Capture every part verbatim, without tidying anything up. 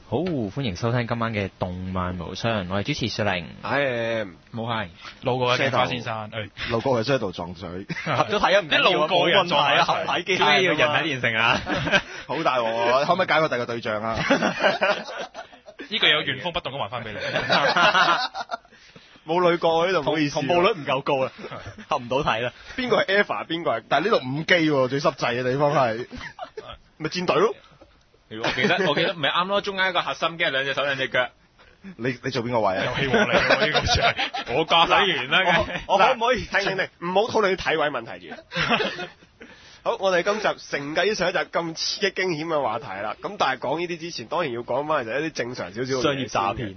好，歡迎收聽今晚嘅動漫無雙，我係主持雪玲， 唉， 冇係路過嘅花先生，誒， 路過嘅 Shadow 撞嘴， 合咗睇啊，唔緊要， 啲路過人撞啊，合睇體機要人體連成啊， 好大鑊，可唔可以揀個第二個對象啊？ 呢個有原封不動咁還翻俾你， 冇女角呢度，唔好意思， 同步率唔夠高啦，合唔到睇啦。 邊個係 Eva， 邊個係？但係呢度五 G 喎，最濕滯嘅地方係咪戰隊咯？ 我記得我記得唔係啱咯，中間一個核心機，兩隻手兩隻腳。 你你做邊個位啊？ 遊戲王嚟喎，呢個先係我駕駛員啦。 我可唔可以停停停？唔好討論啲體位問題住。好，我哋今集承繼上一集咁刺激驚險嘅話題啦。咁但係講呢啲之前，當然要講翻就係一啲正常少少嘅商業詐騙。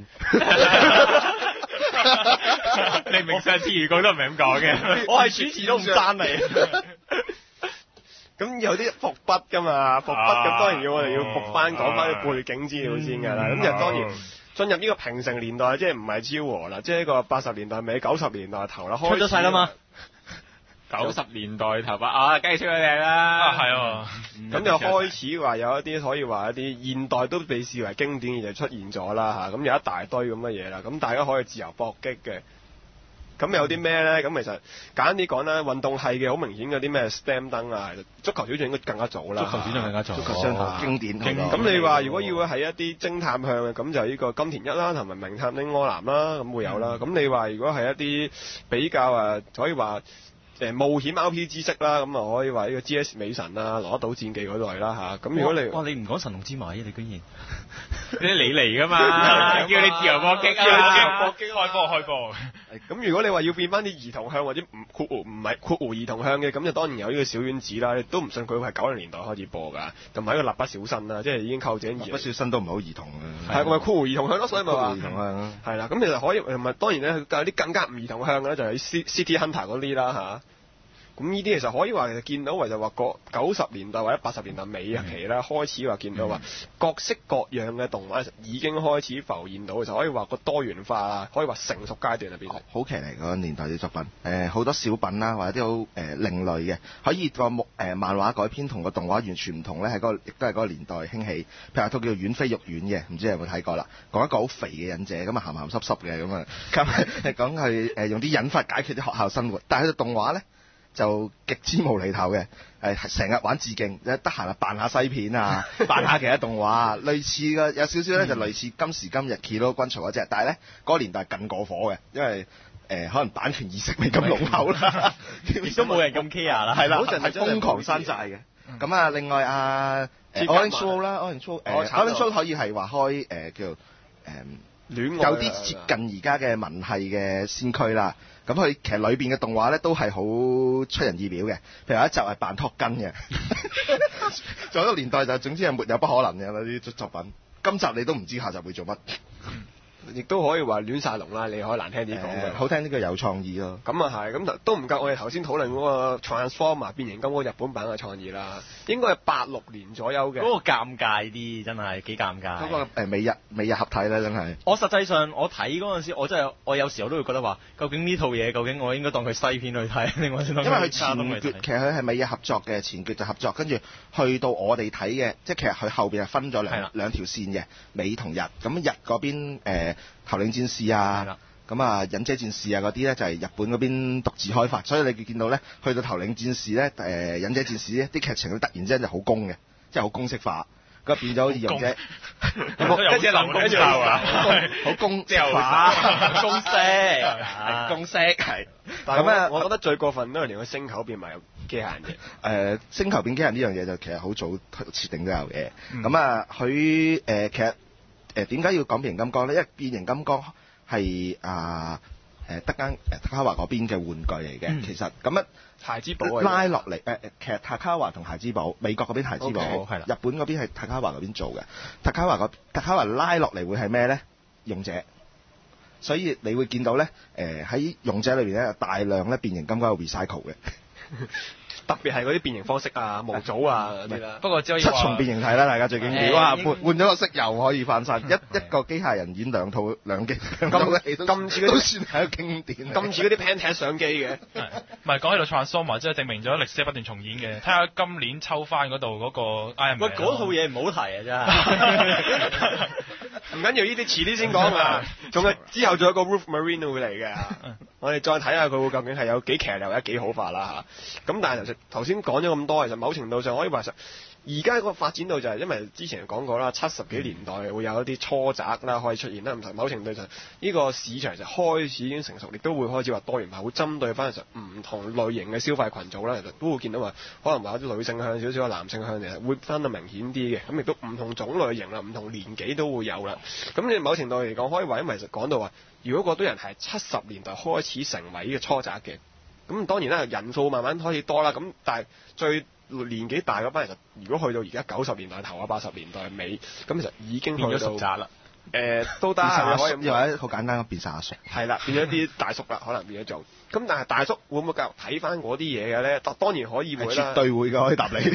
你明上次預告都唔係咁講嘅，我係主持都唔爭你。 咁有啲伏筆噶嘛，伏筆咁當然要我哋要伏翻講翻啲背景資料先㗎啦。咁、嗯、就當然進入呢個平成年代，即係唔係昭和啦，即係呢個八十年代尾九十年代頭啦，開始出咗世啦嘛。 九十年代頭髮啊，梗係出咗嚟啦，係啊， 咁就開始話有一啲可以話一啲現代都被視為經典嘅嘢出現咗啦嚇，咁有一大堆咁嘅嘢啦，咁大家可以自由搏擊嘅。咁有啲咩咧？咁其實簡單啲講啦，運動係嘅好明顯嗰啲咩 STEM 燈啊，足球小將應該更加早啦。 足球小將更加早， 足球小將經典。咁你話如果要係一啲偵探向嘅，咁就呢個金田一啦，同埋名探偵柯南啦，咁會有啦。咁、嗯、你話如果係一啲比較啊，可以話誒冒險 R P G 式啦，咁啊可以話呢個 G S 美神啦、攞島戰記嗰類啦嚇。咁如果你哇你唔講神龍之謎，你居然你嚟㗎嘛？叫你自由搏擊啊！ 搏擊開波開波。 咁如果你話要變翻啲兒童向或者唔括弧唔係括弧兒童向嘅，咁就當然有呢個小丸子啦。你都唔信佢會係九零年代開始播㗎，同埋一個蠟筆小新啦，即係已經構井兒。蠟筆小新都唔係好兒童嘅，係咪括弧兒童向咯？所以咪話兒童向係啦。咁其實可以同埋當然咧，有啲更加唔兒童向嘅咧，就係 City Hunter 嗰啲啦嚇。咁呢啲其實可以話其實見到，或者話個九十年代或者八十年代尾期咧，嗯、開始話見到話、嗯、各式各樣嘅動畫已經開始浮現到，就可以話個多元化啦，可以話成熟階段入邊。好騎呢個年代啲作品，誒、呃、好多小品啦，或者啲好誒另類嘅，可以個木誒漫畫改編同個動畫完全唔同咧，係、嗰個亦都係嗰個年代興起。譬如一套叫做《丸飛玉丸》嘅，唔知你有冇睇過啦？講一個好肥嘅忍者，咁啊鹹鹹濕濕嘅咁啊，咁係講係誒用啲忍法解決啲學校生活，但係佢個動畫咧，就極之無厘頭嘅，誒成日玩致敬，得閒啊扮下西片啊，扮下其他動畫，類似嘅有少少咧就類似今時今日 Kilo 軍曹嗰隻，但係咧嗰個年代更過火嘅，因為誒、呃、可能版權意識未咁濃厚啦，亦都冇人咁 care 啦，係啦，嗰陣係瘋狂山寨嘅。咁啊，另外啊 Orange Show 啦 ，Orange Show 誒 Orange Show 可以係話開誒、呃、叫誒。呃戀有啲接近而家嘅文系嘅先驅啦，咁佢其實裏邊嘅動畫咧都係好出人意表嘅，譬如有一集係扮托根嘅，仲有一個年代就總之係沒有不可能嘅嗰啲作品，今集你都唔知下集會做乜。亦都可以話亂晒龍啦，你可以難聽啲講嘅，好聽啲嘅有創意咯。咁啊係，咁都唔夠我哋頭先討論嗰個 Transformer 變形金剛日本版嘅創意啦，應該係八六年左右嘅。 嗰個尷尬啲，真係幾尷尬。 嗰個誒美日美日合體咧，真係。 我實際上我睇嗰陣時，我真係我有時候都會覺得話，究竟呢套嘢究竟我應該當佢西片去睇，定我先當佢？因為佢前決其實佢係美日合作嘅，前決就合作，跟住去到我哋睇嘅，即係其實佢後邊係分咗兩兩條線嘅，美同日。咁日嗰邊誒。呃頭領戰士啊，咁啊忍者戰士啊嗰啲咧就係日本嗰邊獨自開發，所以你見到咧去到頭領戰士咧，誒、呃、忍者戰士咧啲劇情佢突然之間就好攻嘅，即係好公式化，咁變咗好似勇者， 一隻林公炮啊， 好公式化， 公式，公式係。 咁啊，我覺得最過分都係連個星球變埋機械人嘅。誒、呃，星球變機械人呢樣嘢就其實好早設定都有嘅。咁、嗯、啊，佢誒、呃、其實。誒點解要講變形金剛咧？因為變形金剛係啊誒德間誒塔卡華嗰邊嘅玩具嚟嘅，嗯、其實咁啊孩之寶拉落嚟誒誒，其實塔卡華同孩之寶，美國嗰邊孩之寶係啦， okay, 日本嗰邊係塔卡華嗰邊做嘅。塔卡華個塔卡華拉落嚟會係咩咧？勇者，所以你會見到咧誒喺勇者裏邊咧有大量咧變形金剛有 recycle 嘅。特別係嗰啲變形方式啊、模組啊嗰啲啦。不過只可以七重變形體啦，大家最經典。哇，換換咗個色又可以翻身，一一個機械人演兩套兩機，咁咁似都算係一個經典。咁似嗰啲 Pentax 相機嘅。 唔係講起到 Transformer，即係證明咗歷史係不斷重演嘅。睇下今年抽翻嗰度嗰個 Iron Man。 喂，嗰套嘢唔好提啊，真係。 唔緊要，呢啲遲啲先講啊。仲有之後仲有個 Ruth Marino 會嚟嘅，我哋再睇下佢會究竟係有幾騎呢或者幾好法啦嚇。咁但係其實頭先講咗咁多，其實某程度上可以話實。而家個發展到就係因為之前講過啦，七十幾年代會有一啲初宅啦可以出現啦，唔同某程度上呢個市場就開始已經成熟，亦都會開始話多元化，會針對翻其實唔同類型嘅消費群組啦，其實都會見到話可能話有啲女性向少少，男性向其實會分得明顯啲嘅，咁亦都唔同種類型啦，唔同年紀都會有啦。咁你某程度嚟講，可以話因為其實講到話，如果嗰堆人係七十年代開始成為呢個初宅嘅，咁當然啦人數慢慢開始多啦，咁但係最年紀大嗰班其實，如果去到而家九十年代頭啊，八十年代尾，咁其實已經變咗熟宅啦。誒、呃，都得，可以又或者好簡單變晒阿叔。係啦，變咗啲大叔啦，可能變咗做。咁但係大叔會唔會繼續睇翻嗰啲嘢嘅咧？當然可以會啦。絕對會㗎，可以答你。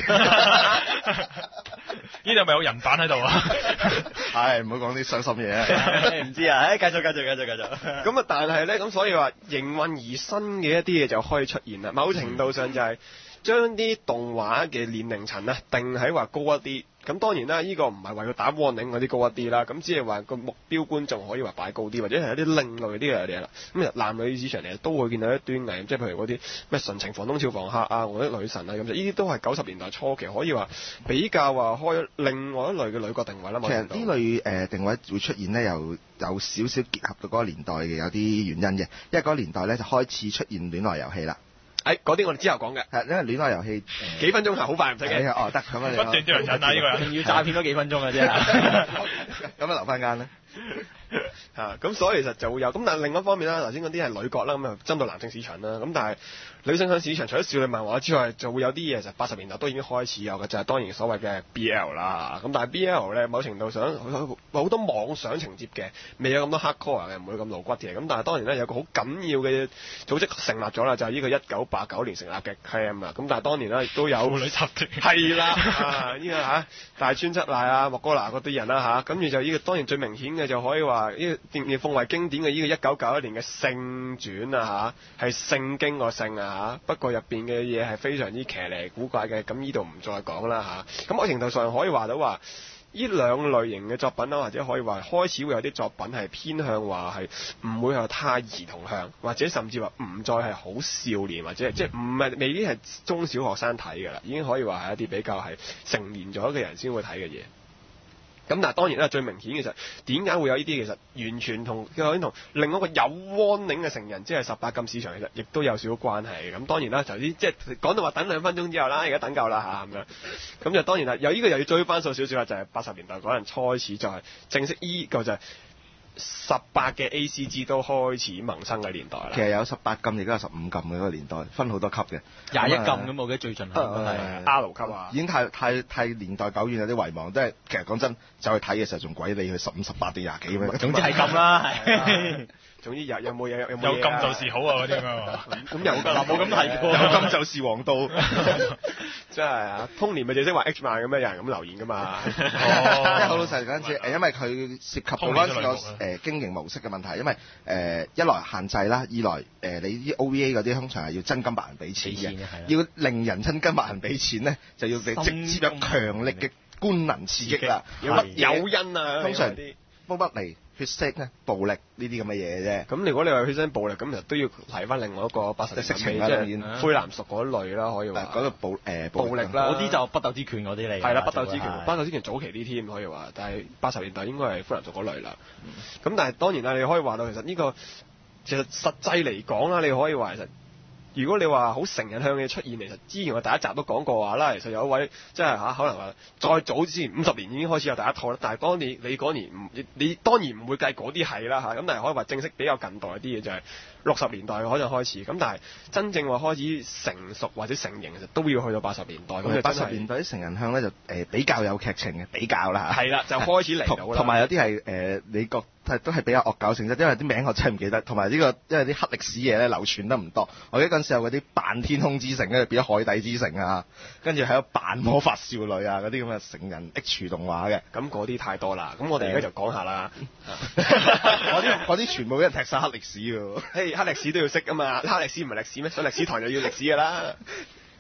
呢度咪有人版喺度啊？ 係，唔好講啲傷心嘢啊！唔知啊，誒，繼續繼續繼續繼續。咁啊，但係咧，咁所以話應運而生嘅一啲嘢就可以出現啦。某程度上就係、是。將啲動畫嘅年齡層咧定喺話高一啲，咁當然啦，呢、呢個唔係為佢打 warning 嗰啲高一啲啦，咁只係話個目標觀眾可以話擺高啲，或者係一啲另類啲嘅嘢啦。咁男女市場其實都會見到一端倪，即係譬如嗰啲咩純情房東俏房客啊，或者女神啊咁，呢啲都係九十年代初期可以話比較話開另外一類嘅女角定位啦。 其實呢類誒、呃、定位會出現咧，又有少少結合到嗰個年代嘅有啲原因嘅，因為嗰個年代咧就開始出現戀愛遊戲啦。 誒，嗰啲我哋之後講嘅， 係因為戀愛遊戲幾分鐘係好快唔使嘅。 哦，得咁啊， 不斷叫人引啊，呢個人仲要詐騙多幾分鐘嘅啫。 咁啊，留翻間咧。 嚇，咁所以其實就會有，咁但係另一方面啦，頭先嗰啲係女角啦，咁啊針對男性市場啦，咁但係女性向市場除咗少女漫畫之外，就會有啲嘢就八十年代都已經開始有嘅，就係、是、當然所謂嘅 B L 啦。咁但係 B L 咧，某程度上好多妄想情節嘅，未有咁多 hardcore 嘅，唔會咁露骨嘅。咁但係當然咧，有個好緊要嘅組織成立咗啦，就係、是、呢個一九八九年成立嘅 K M 啦。咁但係當年咧亦都有婦女集團， 係啦，啊呢、這個嚇大川七瀨啊、莫哥拿嗰啲人啦嚇，跟、啊、住就呢、這個當然最明顯嘅就可以話呢、這個電奉為經典嘅呢個一九九一年嘅聖傳啊嚇，係聖經個聖啊。嚇，不過入邊嘅嘢係非常之騎呢古怪嘅，咁呢度唔再講啦嚇。咁某程度上可以話到話，呢兩類型嘅作品啦，或者可以話開始會有啲作品係偏向話係唔會係太兒童向，或者甚至話唔再係好少年，或者即係唔係未必係中小學生睇㗎啦，已經可以話係一啲比較係成年咗嘅人先會睇嘅嘢。咁但係當然啦，最明顯嘅就係點解會有呢啲其實完全同究竟同另一個有 warning 嘅成人，即係十八禁市場，其實亦都有少少關係嘅。咁當然啦，頭先即係講到話等兩分鐘之後啦，而家等夠啦嚇咁樣。咁就當然啦，有呢個又要追翻數少少啦，就係八十年代嗰陣開始就係正式依個就係十八嘅 A C G 都開始萌生嘅年代啦。 其實有十八禁，亦都有十五禁嘅嗰個年代，分好多級嘅。 廿一禁咁，我記得最盡係係 R 級啊， 已經太太太年代久遠，有啲遺忘。即係其實講真，走去睇嘅時候仲鬼理佢十五、十八定廿幾咁樣。 總之係咁啦，係。總之有有冇嘢有冇有禁就是好啊嗰啲咁樣。 咁有㗎啦，冇咁提過。 有禁就是王道。 真係啊，通年咪就識話 H 漫咁樣，有人咁留言㗎嘛。 哦。好老實嗰陣時，誒因為佢涉及到嗰陣時個誒經營模式嘅問題，因為誒一來限制啦，二來誒你啲 O V A 嗰啲通常係要真金白銀俾錢嘅，要令人真金白銀俾錢咧，就要你直接有強力嘅官能刺激啦， 有乜誘因啊？ 通常煲不嚟。血腥咧、暴力呢啲咁嘅嘢啫。 咁如果你話血腥暴力，咁其實都要提翻另外一個八十年代色情啦， 即係灰藍熟嗰類啦，可以話。 嗰個暴誒暴力啦， 嗰啲就北斗之拳嗰啲嚟。 係啦，北斗之拳，北斗之拳早期啲添可以話，但係八十年代應該係灰藍熟嗰類啦。咁、嗯、但係當然啦，你可以話到其實呢、呢個其實實際嚟講啦，你可以話其實。如果你話好成人向嘅出現，其實之前我第一集都講過話啦，其實有一位即係嚇，可能話再早之前五十年已經開始有第一套啦。但係當年你嗰年唔，你，你當然唔會計嗰啲係啦嚇。咁但係可以話正式比較近代啲嘅就係六十年代可能開始。咁但係真正話開始成熟或者成型，其實都要去到八十年代。咁八十年代啲成人向咧就誒比較有劇情嘅比較啦嚇。 係啦，就開始嚟到啦。 同埋有啲係誒你覺係都係比較惡搞性質，因為啲名我真係唔記得。同埋呢個因為啲黑歷史嘢咧流傳得唔多。我記得嗰陣時有嗰啲扮天空之城，跟住變咗海底之城啊，跟住喺度扮魔法少女啊，嗰啲咁嘅成人 H 動畫嘅。 咁嗰啲太多啦。咁我哋而家就講下啦。 嗰啲嗰啲全部俾人踢晒黑歷史喎。 嘿，黑歷史都要識㗎嘛，黑歷史唔係歷史咩？上歷史堂就要歷史㗎啦。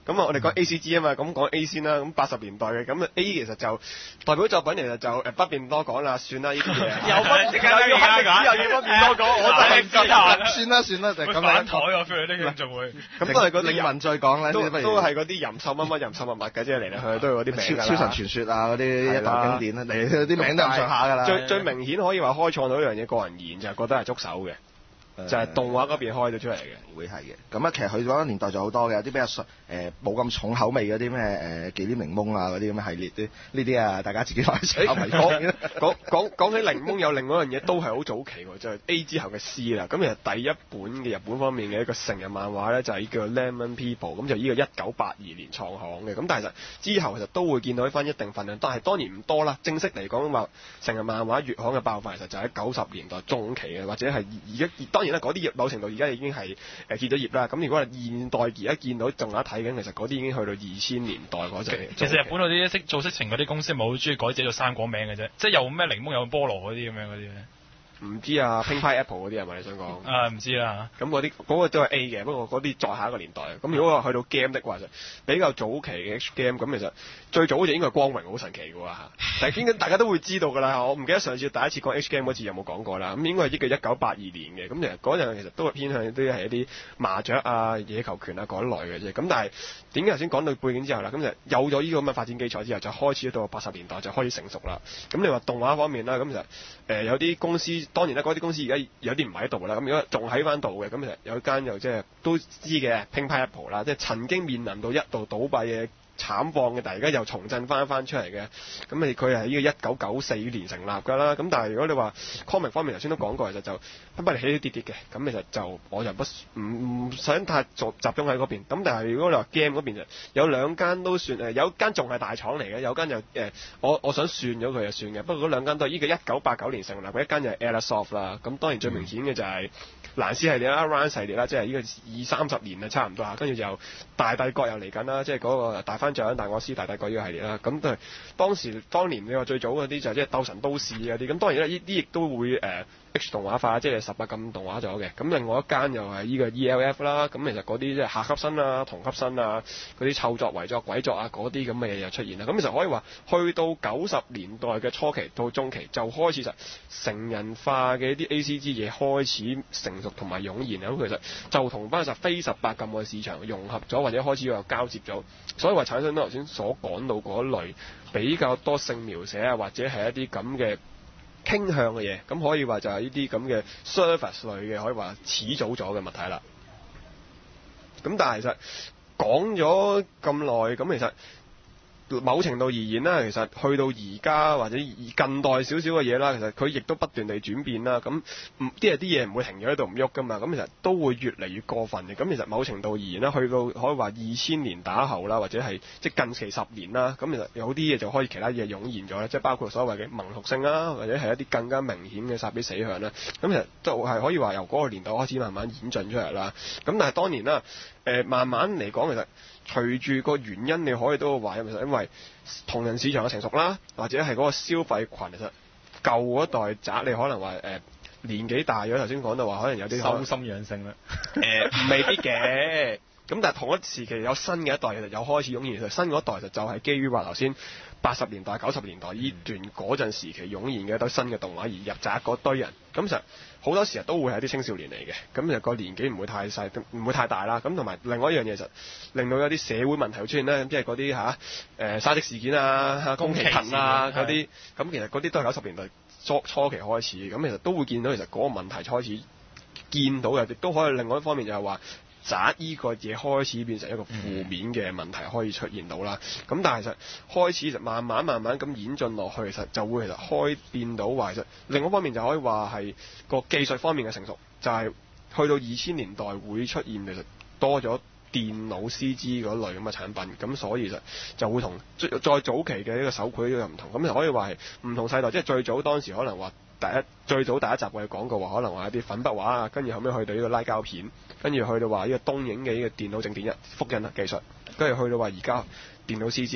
咁啊，我哋講 A C G 啊嘛，咁講 A 先啦。咁八十年代嘅，咁 A 其實就代表作品其實就誒不便多講啦，算啦呢啲嘢。 又不又要黑歷史，又要不便多講，我真係唔知啊。 算啦算啦，就咁樣。 反台喎，佢哋呢樣仲會。 咁都係嗰啲靈魂再講啦， 都都係嗰啲淫獸乜乜淫獸物物嘅，即係嚟嚟去去都係嗰啲名㗎啦。 超神傳說啊嗰啲一代經典啦，嚟啲名都咁上下㗎啦。 最最明顯可以話開創到一樣嘢，個人而言就係覺得係觸手嘅。就係動畫嗰邊開咗出嚟嘅， 會係嘅。咁啊，其實佢嗰個年代就好多嘅，有啲比較誒冇咁重口味嗰啲咩誒忌廉檸檬啊嗰啲咁嘅系列啲，呢啲啊大家自己買水口迷講講講講起檸檬有另外一樣嘢都係好早期喎，就係、是、A 之後嘅 C 啦。咁其實第一本嘅日本方面嘅一個成人漫畫咧，就係叫做 Lemon People， 咁就呢個一九八二年創刊嘅。咁但係其實之後其實都會見到翻一定份量，但係當然唔多啦。正式嚟講話成人漫畫月刊嘅爆發其實就喺九十年代中期嘅，或者係而家當然啦，嗰啲某程度而家已經係誒結咗業啦。咁如果係現代而家見到仲有得睇緊，其實嗰啲已經去到二千年代嗰陣。 其實日本嗰啲識做色情嗰啲公司，咪好中意改自己做生果名嘅啫，即係有咩檸檬有菠蘿嗰啲咁樣嗰啲咧。 唔知啊 ，Pink Pie Apple 嗰啲係咪你想講？ 啊，唔知啦。 咁嗰啲嗰個都係 A 嘅，不過嗰啲再下一個年代。咁如果話去到 game 的話，就比較早期嘅 H game。咁其實最早就應該係光榮，好神奇嘅喎嚇。但係應該大家都會知道㗎啦。我唔記得上次第一次講 H game 嗰次有冇講過啦。咁應該係呢個一九八二年嘅。咁其實嗰陣其實都係偏向啲係一啲麻雀啊、野球拳啊嗰類嘅啫。咁但係點解頭先講到背景之後啦？咁就有咗呢個咁嘅發展基礎之後，就開始到八十年代就開始成熟啦。咁你話動畫方面啦，咁其實誒、呃、有啲公司當然啦，嗰啲公司而家有啲唔喺度啦，咁如果仲喺翻度嘅，咁其實有一間又即係都知嘅 Pink Pie Apple 啦，即係曾經面臨到一度倒閉嘅慘況嘅，但係而家又重振翻翻出嚟嘅。咁誒佢係呢個一九九四年成立㗎啦。咁但係如果你話 comic 方面頭先都講過，其實就不不嚟起起跌跌嘅。咁其實就我就不唔唔想太集集中喺嗰邊。咁但係如果你話 game 嗰邊就有兩間都算誒，有一間仲係大廠嚟嘅，有間就誒、呃、我我想算咗佢就算嘅。不過嗰兩間都係呢個一九八九年成立嘅，一間就係 Airsoft 啦。咁當然最明顯嘅就係蘭斯系列啦、Run 系列啦，即係呢個二三十年啊差唔多嚇。跟住就大帝國又嚟緊啦，即係嗰個大翻獎大我師大帝國呢個系列啦。咁都係當時當年你話最早嗰啲就係即係鬥神都市嗰啲。咁當然啦，呢啲亦都會誒、呃、H 動畫化，即係十八禁動畫咗嘅。咁另外一間又係呢個 E L F 啦。咁其實嗰啲即係下級生啊、同級生啊、嗰啲臭作、遺作、鬼作啊嗰啲咁嘅嘢又出現啦。咁其實可以話去到九十年代嘅初期到中期就開始就成人化嘅一啲 A C G 嘢開始成熟同埋湧現。咁其實就同翻實非十八禁嘅市場融合咗，或者開始有交接咗，所以話產生咗頭先所講到嗰類比較多性描寫啊，或者係一啲咁嘅傾向嘅嘢，咁可以話就係呢啲咁嘅 surface 類嘅，可以話始早咗嘅物體啦。咁但係其實講咗咁耐，咁其實某程度而言啦，其實去到而家或者近代少少嘅嘢啦，其實佢亦都不斷地轉變啦。咁唔啲係啲嘢唔會停咗喺度唔喐噶嘛。咁其實都會越嚟越過分嘅。咁其實某程度而言啦，去到可以話二千年打後啦，或者係即係近期十年啦，咁其實有啲嘢就開始其他嘢湧現咗啦，即係包括所謂嘅萌屬性啦，或者係一啲更加明顯嘅殺俾死向啦。咁其實就係可以話由嗰個年代開始慢慢演進出嚟啦。咁但係當年啦，誒、呃、慢慢嚟講其實。隨住個原因，你可以都話，其實因為同人市場嘅成熟啦，或者係嗰個消費群，其實舊嗰代宅，你可能話誒、呃、年紀大咗，頭先講到話，可能有啲修心養性啦， 誒、呃、未必嘅。咁但係同一時期有新嘅一代，其實有開始湧現。其實新嗰一代就就係基於話頭先八十年代、九十年代呢段嗰陣時期湧現嘅一堆新嘅動畫而入宅嗰堆人。咁其實好多時候都會係啲青少年嚟嘅，咁其實個年紀唔會太細，唔會太大啦。咁同埋另外一樣嘢就令到有啲社會問題會出現咧，即係嗰啲嚇誒沙積事件啊、宮崎勤啊嗰啲，咁其實嗰啲都係九十年代初初期開始，咁其實都會見到其實嗰個問題開始見到嘅，亦都可以另外一方面就係話。宅依個嘢開始變成一個負面嘅問題可以出現到啦，咁、嗯、但係其實開始就慢慢慢慢咁演進落去，其實就會其實開變到話，其實另一方面就可以話係個技術方面嘅成熟，就係、是、去到二千年代會出現其實多咗電腦 C G 嗰類咁嘅產品，咁所以其實就會同再早期嘅呢個手繪又唔同，咁就可以話係唔同世代，即係最早當時可能話。第一最早第一集我哋講過話，可能話一啲粉筆畫啊，跟住後尾去到呢個拉膠片，跟住去到話呢個東映嘅呢個電腦正電一複印技術，跟住去到話而家電腦 C G，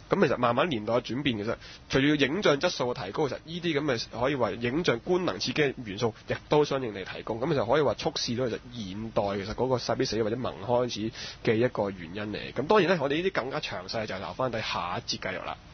咁其實慢慢年代嘅轉變，其實隨住影像質素嘅提高，其實呢啲咁嘅可以話影像官能刺激嘅元素，亦都相應地提供。咁其實可以話促使到其實現代其實嗰個殺必死或者萌開始嘅一個原因嚟。咁當然咧，我哋呢啲更加詳細就留翻第下一節繼續啦。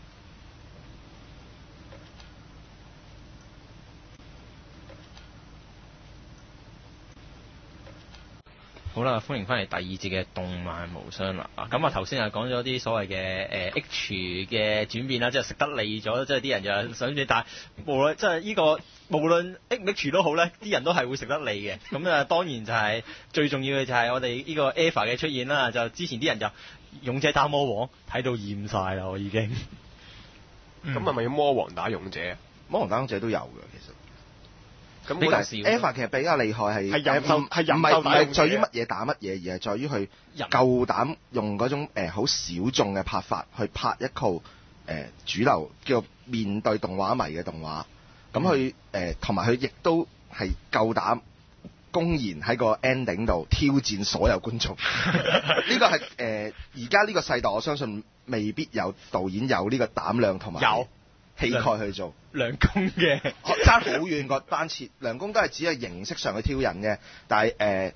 好啦，歡迎翻嚟第二節嘅動漫無雙啦。咁啊，頭先啊講咗啲所謂嘅誒 H 嘅轉變啦，即係食得膩咗，即係啲人就想住，但係無論即係呢個無論 H 都好咧，啲人都係會食得膩嘅。咁啊，當然就係、是、最重要嘅就係我哋呢個 EVA 嘅出現啦。就之前啲人就勇者打魔王睇到厭晒啦，我已經。 咁係咪要魔王打勇者啊？ 魔王打勇者都有嘅，其實。 咁比較少。EVA 其實比較厲害係係任係唔係唔係在於乜嘢打乜嘢，而係在於佢夠膽用嗰種誒好小眾嘅拍法去拍一套誒、呃、主流叫做面對動畫迷嘅動畫。咁佢誒同埋佢亦都係夠膽公然喺個 ending 度挑戰所有觀眾。呢個係誒而家呢個世代，我相信未必有導演有呢個膽量同埋有氣概去做。 梁公嘅爭好遠個班次，梁公都係只係形式上去挑釁嘅，但係誒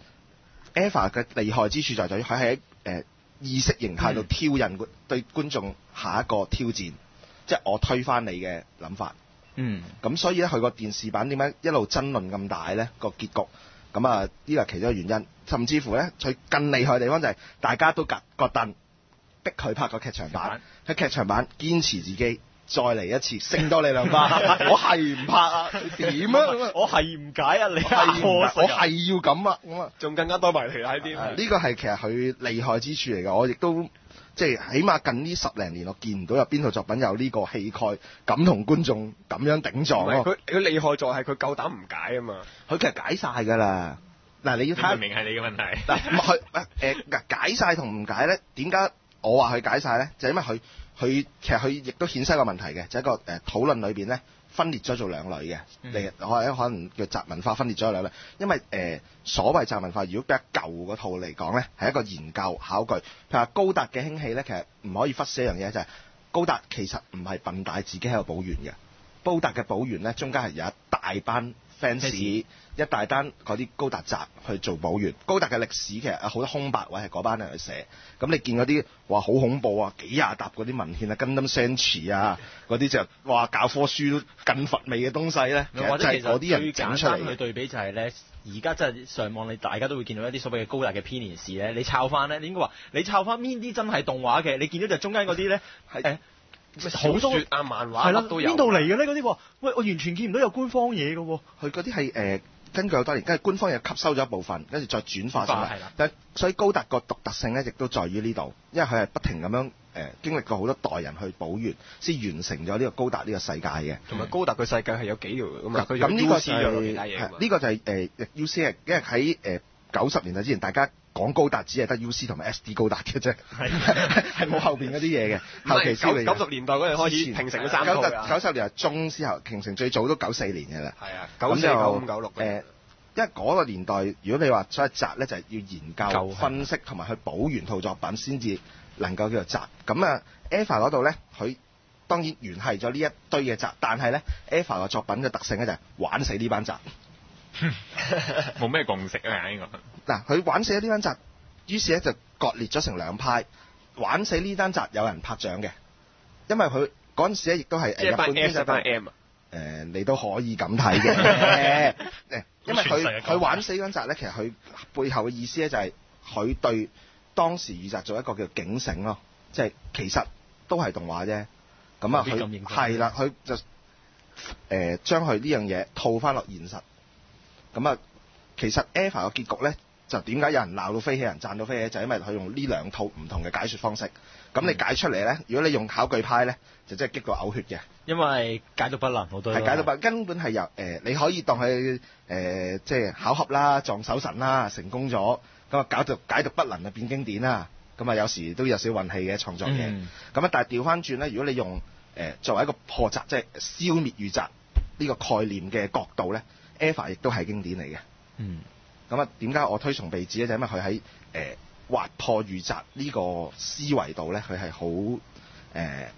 EVA 嘅厲害之處就係在於佢喺誒意識形態度挑釁、嗯、對觀眾下一個挑戰，即係我推翻你嘅諗法。 嗯， 咁所以咧，佢個電視版點解一路爭論咁大咧？個結局咁啊，呢個係其中一個原因，甚至乎咧，佢更厲害嘅地方就係大家都夾個凳逼佢拍個劇場版，喺劇場版堅持自己。再嚟一次，升多你兩巴，我係唔拍啊？點啊？ 我係唔解啊？你係我係要咁啊？咁啊， 仲更加多埋其他啲。 呢個係其實佢厲害之處嚟嘅。我亦都即係起碼近呢十零年，我見唔到有邊套作品有呢個氣概，咁同觀眾咁樣頂撞咯。 佢佢厲害在係佢夠膽唔解啊嘛。 佢其實解晒㗎啦。嗱，你要睇， 明明係你嘅問題。 嗱，佢誒解晒同唔解咧？點解我話佢解晒咧？就係因為佢。佢其實佢亦都衍生一個問題嘅，就係、一個誒、呃、討論裏邊咧分裂咗做兩類嘅，嚟我係可能叫宅文化分裂咗兩類，因為誒、呃、所謂宅文化如果比較舊嗰套嚟講咧，係一個研究考據，譬如話高達嘅興起咧，其實唔可以忽視一樣嘢，就係、係、高達其實唔係笨大自己喺度補完嘅，高達嘅補完咧中間係有一大班 fans 一大單嗰啲高達集去做補完，高達嘅歷史其實有好多空白位係嗰班人去寫。咁你見嗰啲話好恐怖啊，幾廿沓嗰啲文獻啊，Gundam Century啊，嗰啲就話教科書都近乏味嘅東西咧，其實就係嗰啲人整出嚟。 去對比就係咧，而家真係上網你大家都會見到一啲所謂嘅高達嘅編年史咧，你抄翻咧，你應該話你抄翻邊啲真係動畫嘅，你見到就中間嗰啲咧係誒好多啊漫畫乜都有。 邊度嚟嘅咧？嗰啲喂，我完全見唔到有官方嘢嘅喎， 佢嗰啲係誒。根據好多年，跟住官方又吸收咗一部分，跟住再轉化上嚟。但所以高達個獨特性咧，亦都在於呢度，因為佢係不停咁樣誒、呃、經歷過好多代人去補完，先完成咗呢個高達呢個世界嘅。 同埋高達個世界係有幾條咁啊？ 咁呢個就係呢個就係誒 U C 係，因為喺誒九十年代之前，大家講高達只係得 U C 同埋 S D 高達嘅啫，係係冇後邊嗰啲嘢嘅。後期九九十年代嗰陣開始平成咗三套㗎。 九十年代中之後平成最早都九四年嘅啦。 係啊，九四九五九六誒。 因為嗰個年代，如果你話所謂宅咧，就係、是、要研究、分析同埋去補完套作品先至能夠叫做宅。咁啊 EVA 嗰度咧，佢當然聯繫咗呢一堆嘅宅，但係咧 EVA 嘅作品嘅特性咧就係玩死呢班宅。 冇咩共識啊呢個。 嗱，佢玩死咗呢班宅，於是咧就割裂咗成兩派。玩死呢單宅有人拍掌嘅，因為佢嗰陣時咧亦都係誒日本經濟班 M 啊。誒、呃，你都可以咁睇嘅，誒，因為佢佢玩死嗰集咧，其實佢背後嘅意思咧就係佢對當時宇宙做一個叫警醒咯，即係其實都係動畫啫，咁啊佢係啦，佢就誒將佢呢樣嘢套翻落現實，咁啊其實 EVA 嘅結局咧就點解有人鬧到飛起，人讚到飛起，就係、因為佢用呢兩套唔同嘅解說方式。咁你解出嚟咧，如果你用考據派咧，就真係激到嘔血嘅。因為解到不能好多。係解到不根本係由誒、呃，你可以當佢誒、呃，即係巧合啦、撞手神啦，成功咗，咁啊搞到解到不能啊變經典啦。咁啊有時都有少運氣嘅創作嘢。咁、嗯、啊，但係調翻轉咧，如果你用誒、呃、作為一個破宅，即係消滅預宅呢個概念嘅角度咧 EVA 亦都係經典嚟嘅。嗯。咁啊，點解我推崇鼻子咧？就係、因為佢喺誒。呃劃破預宅呢個思維度咧，佢係好誒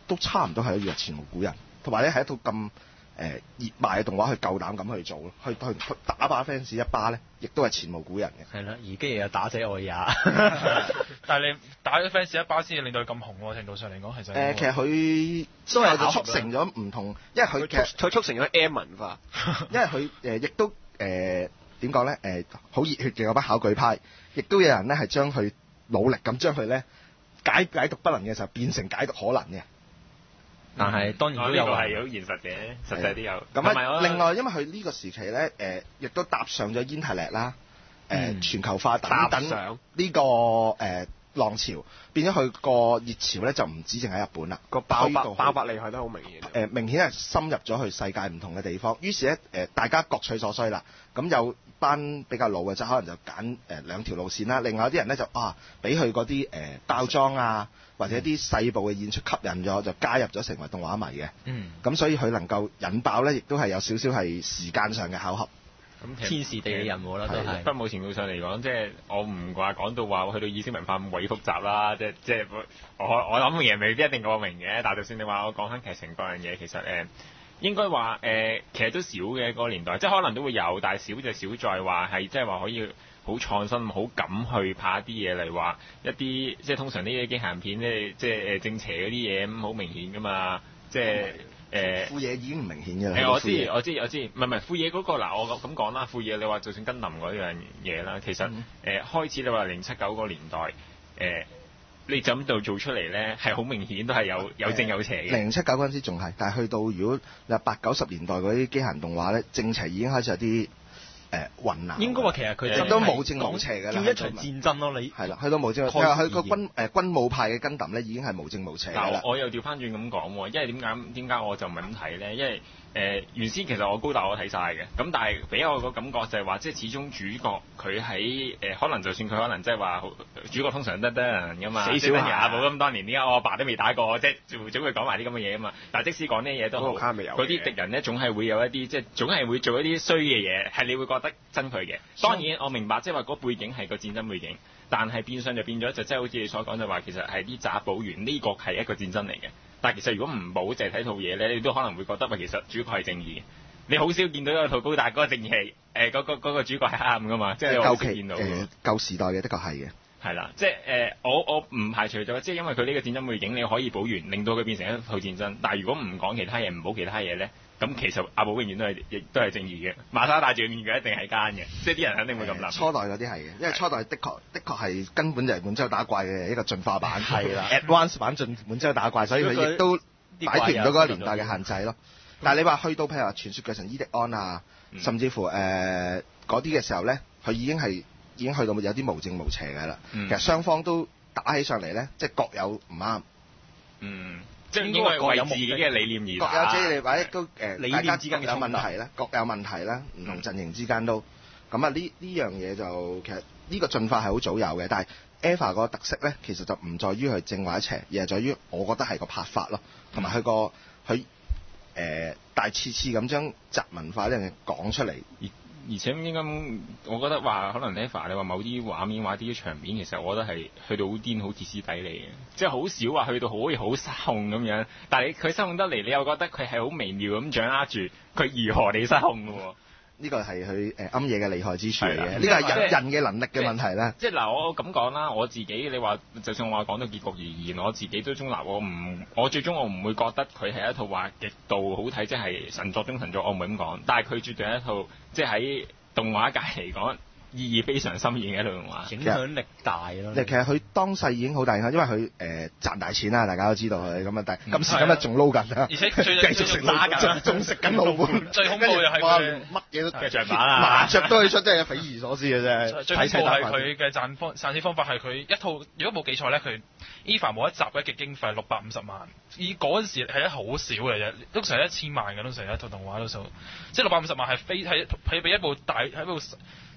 都差唔多係一個前無古人，同埋咧係一套咁。誒、呃、熱賣嘅動畫，佢夠膽咁去做咯，去去去打把 fans 一巴咧，亦都係前無古人嘅。係啦，而家又打死我呀！ 但係你打咗 fans 一巴先至令到佢咁紅喎，程度上嚟講其實。誒、 呃，其實佢都係就促成咗唔同，因為佢其實佢促成咗 M 文化， 因為佢誒亦都誒點講咧誒好熱血嘅嗰班考據派，亦都有人咧係將佢努力咁將佢咧解解讀不能嘅時候變成解讀可能嘅。 但係當然都有係好現實嘅，實際啲有。 咁啊，另外因為佢呢個時期咧，誒、呃、亦都搭上咗 Internet 啦，誒、呃嗯、全球化等等呢、這個誒、呃、浪潮，變咗佢個熱潮咧就唔止淨喺日本啦，個爆發爆發厲害得好明顯。誒、呃、明顯係深入咗去世界唔同嘅地方，於是咧誒、呃、大家各取所需啦。咁有班比較老嘅就可能就揀誒兩條路線啦，另外有啲人咧就啊俾佢嗰啲誒包裝啊，或者啲細部嘅演出吸引咗，就加入咗成為動畫迷嘅。嗯。咁所以佢能夠引爆咧，亦都係有少少係時間上嘅巧合。 咁天時地利人和啦，都係。 不過某程度上嚟講，即係我唔話講到話去到意識文化咁鬼複雜啦，即係即係我我諗嘅嘢未必一定我明嘅，但係就算你話我講翻劇情嗰樣嘢，其實誒。呃應該話誒、呃，其實都少嘅嗰、那個年代，即係可能都會有，但係少就少在話係即係話可以好創新、好敢去拍一啲嘢嚟話一啲即係通常呢啲機械人片咧，即係誒正邪嗰啲嘢咁好明顯噶嘛，即係誒。副嘢已經唔明顯㗎啦。 誒、呃，我知我知我知，唔係唔係副嘢嗰個嗱，我咁講啦，副嘢你話就算跟林嗰樣嘢啦，其實誒、嗯呃、開始你話零七九個年代誒。呃你就咁度做出嚟咧，係好明顯都係有有正有邪嘅。 零七九嗰陣時仲係，但係去到如果你話八九十年代嗰啲機械人動畫咧，正邪已經開始有啲誒混淆。 應該話其實佢都冇正冇邪㗎啦。 叫一場戰爭咯，你係啦，去到無正，佢佢個軍誒、呃、軍武派嘅跟揼咧已經係無正無邪㗎啦。 我又調翻轉咁講喎，因為點解點解我就唔係咁睇咧？因為誒、呃、原先其實我高達我睇晒嘅，咁但係俾我個感覺就係話，即係始終主角佢喺誒可能就算佢可能即係話主角通常得得人㗎嘛，死少阿寶咁多年，點解我阿爸都未打過？即係總會講埋啲咁嘅嘢啊嘛。但係即使講呢啲嘢都好，嗰啲敵人咧總係會有一啲即係總係會做一啲衰嘅嘢，係你會覺得憎佢嘅。當然我明白即係話嗰背景係個戰爭背景，但係變相就變咗就即係好似你所講就話其實係啲雜補完呢個係一個戰爭嚟嘅。但係其實如果唔補淨係睇套嘢咧，你都可能會覺得喂，其實主角係正義嘅。你好少見到有套高達嗰個正義係誒嗰個嗰、嗰個主角係啱㗎嘛？即係舊期見到誒舊時代嘅，的確係嘅。 係啦，即係誒、呃、我我唔排除咗，即係因為佢呢個戰爭背景，你可以補完，令到佢變成一套戰爭。但係如果唔講其他嘢，唔補其他嘢咧，咁其實阿寶永遠都係亦都係正義嘅。馬沙大住面嘅一定係奸嘅，即係啲人肯定會咁諗、呃。初代嗰啲係嘅，因為初代的確的確係根本就係滿洲打怪嘅一個進化版，係啦，advanced 版進滿洲打怪，所以佢亦都擺脫唔到嗰個年代嘅限制咯。但係你話去到譬如話傳說巨神伊迪安啊，嗯、甚至乎誒嗰啲嘅時候咧，佢已經係已經去到有啲無正無邪嘅啦。嗯、其實雙方都打起上嚟咧，即係各有唔啱。嗯， 即係應該為自己嘅理念而打。 各有即係或者都誒，大家之間有問題咧，各有問題啦，唔同陣營之間都咁啊。呢呢樣嘢就其實呢個進化係好早有嘅，但係 EVA 個特色咧，其實就唔在於佢正或者邪，而係在於我覺得係個拍法咯，同埋佢個佢。誒、呃，但係次次咁將雜文化呢樣嘢講出嚟， 而而且應該，我覺得話可能 EVA 你話某啲畫面、畫啲場面，其實我覺得係去到好癲、好歇斯底里嘅，即係好少話去到好似好失控咁樣。但係佢失控得嚟，你又覺得佢係好微妙咁掌握住佢如何地失控嘅喎。 呢個係佢誒暗夜嘅厲害之處嚟嘅，呢個係人人嘅能力嘅問題啦。 即係嗱，我咁講啦，我自己你話，就算我話講到結局而言，我自己都中立，我唔，我最終我唔會覺得佢係一套話極度好睇，即係神作中神作，我唔會咁講。但係佢絕對係一套，即係喺動畫界嚟講，意義非常深遠嘅一套動畫，影響力大咯。 其實佢當世已經好大影響，因為佢誒、呃、賺大錢啦，大家都知道佢咁啊，但係今時今日仲撈緊啊， 而且繼續食拉緊，仲食緊老本。 最恐怖又係佢乜嘢都嘅象板啊， 麻雀都可以出，真係匪夷所思嘅啫。 最恐怖係佢嘅賺方賺錢方法係佢一套，如果冇記錯咧，佢 EVA 冇一集嘅嘅經費六百五十萬，以嗰陣時係一好少嘅啫，都成一千萬嘅都成一套動畫都數，即係六百五十萬係非係係俾一部大係一部。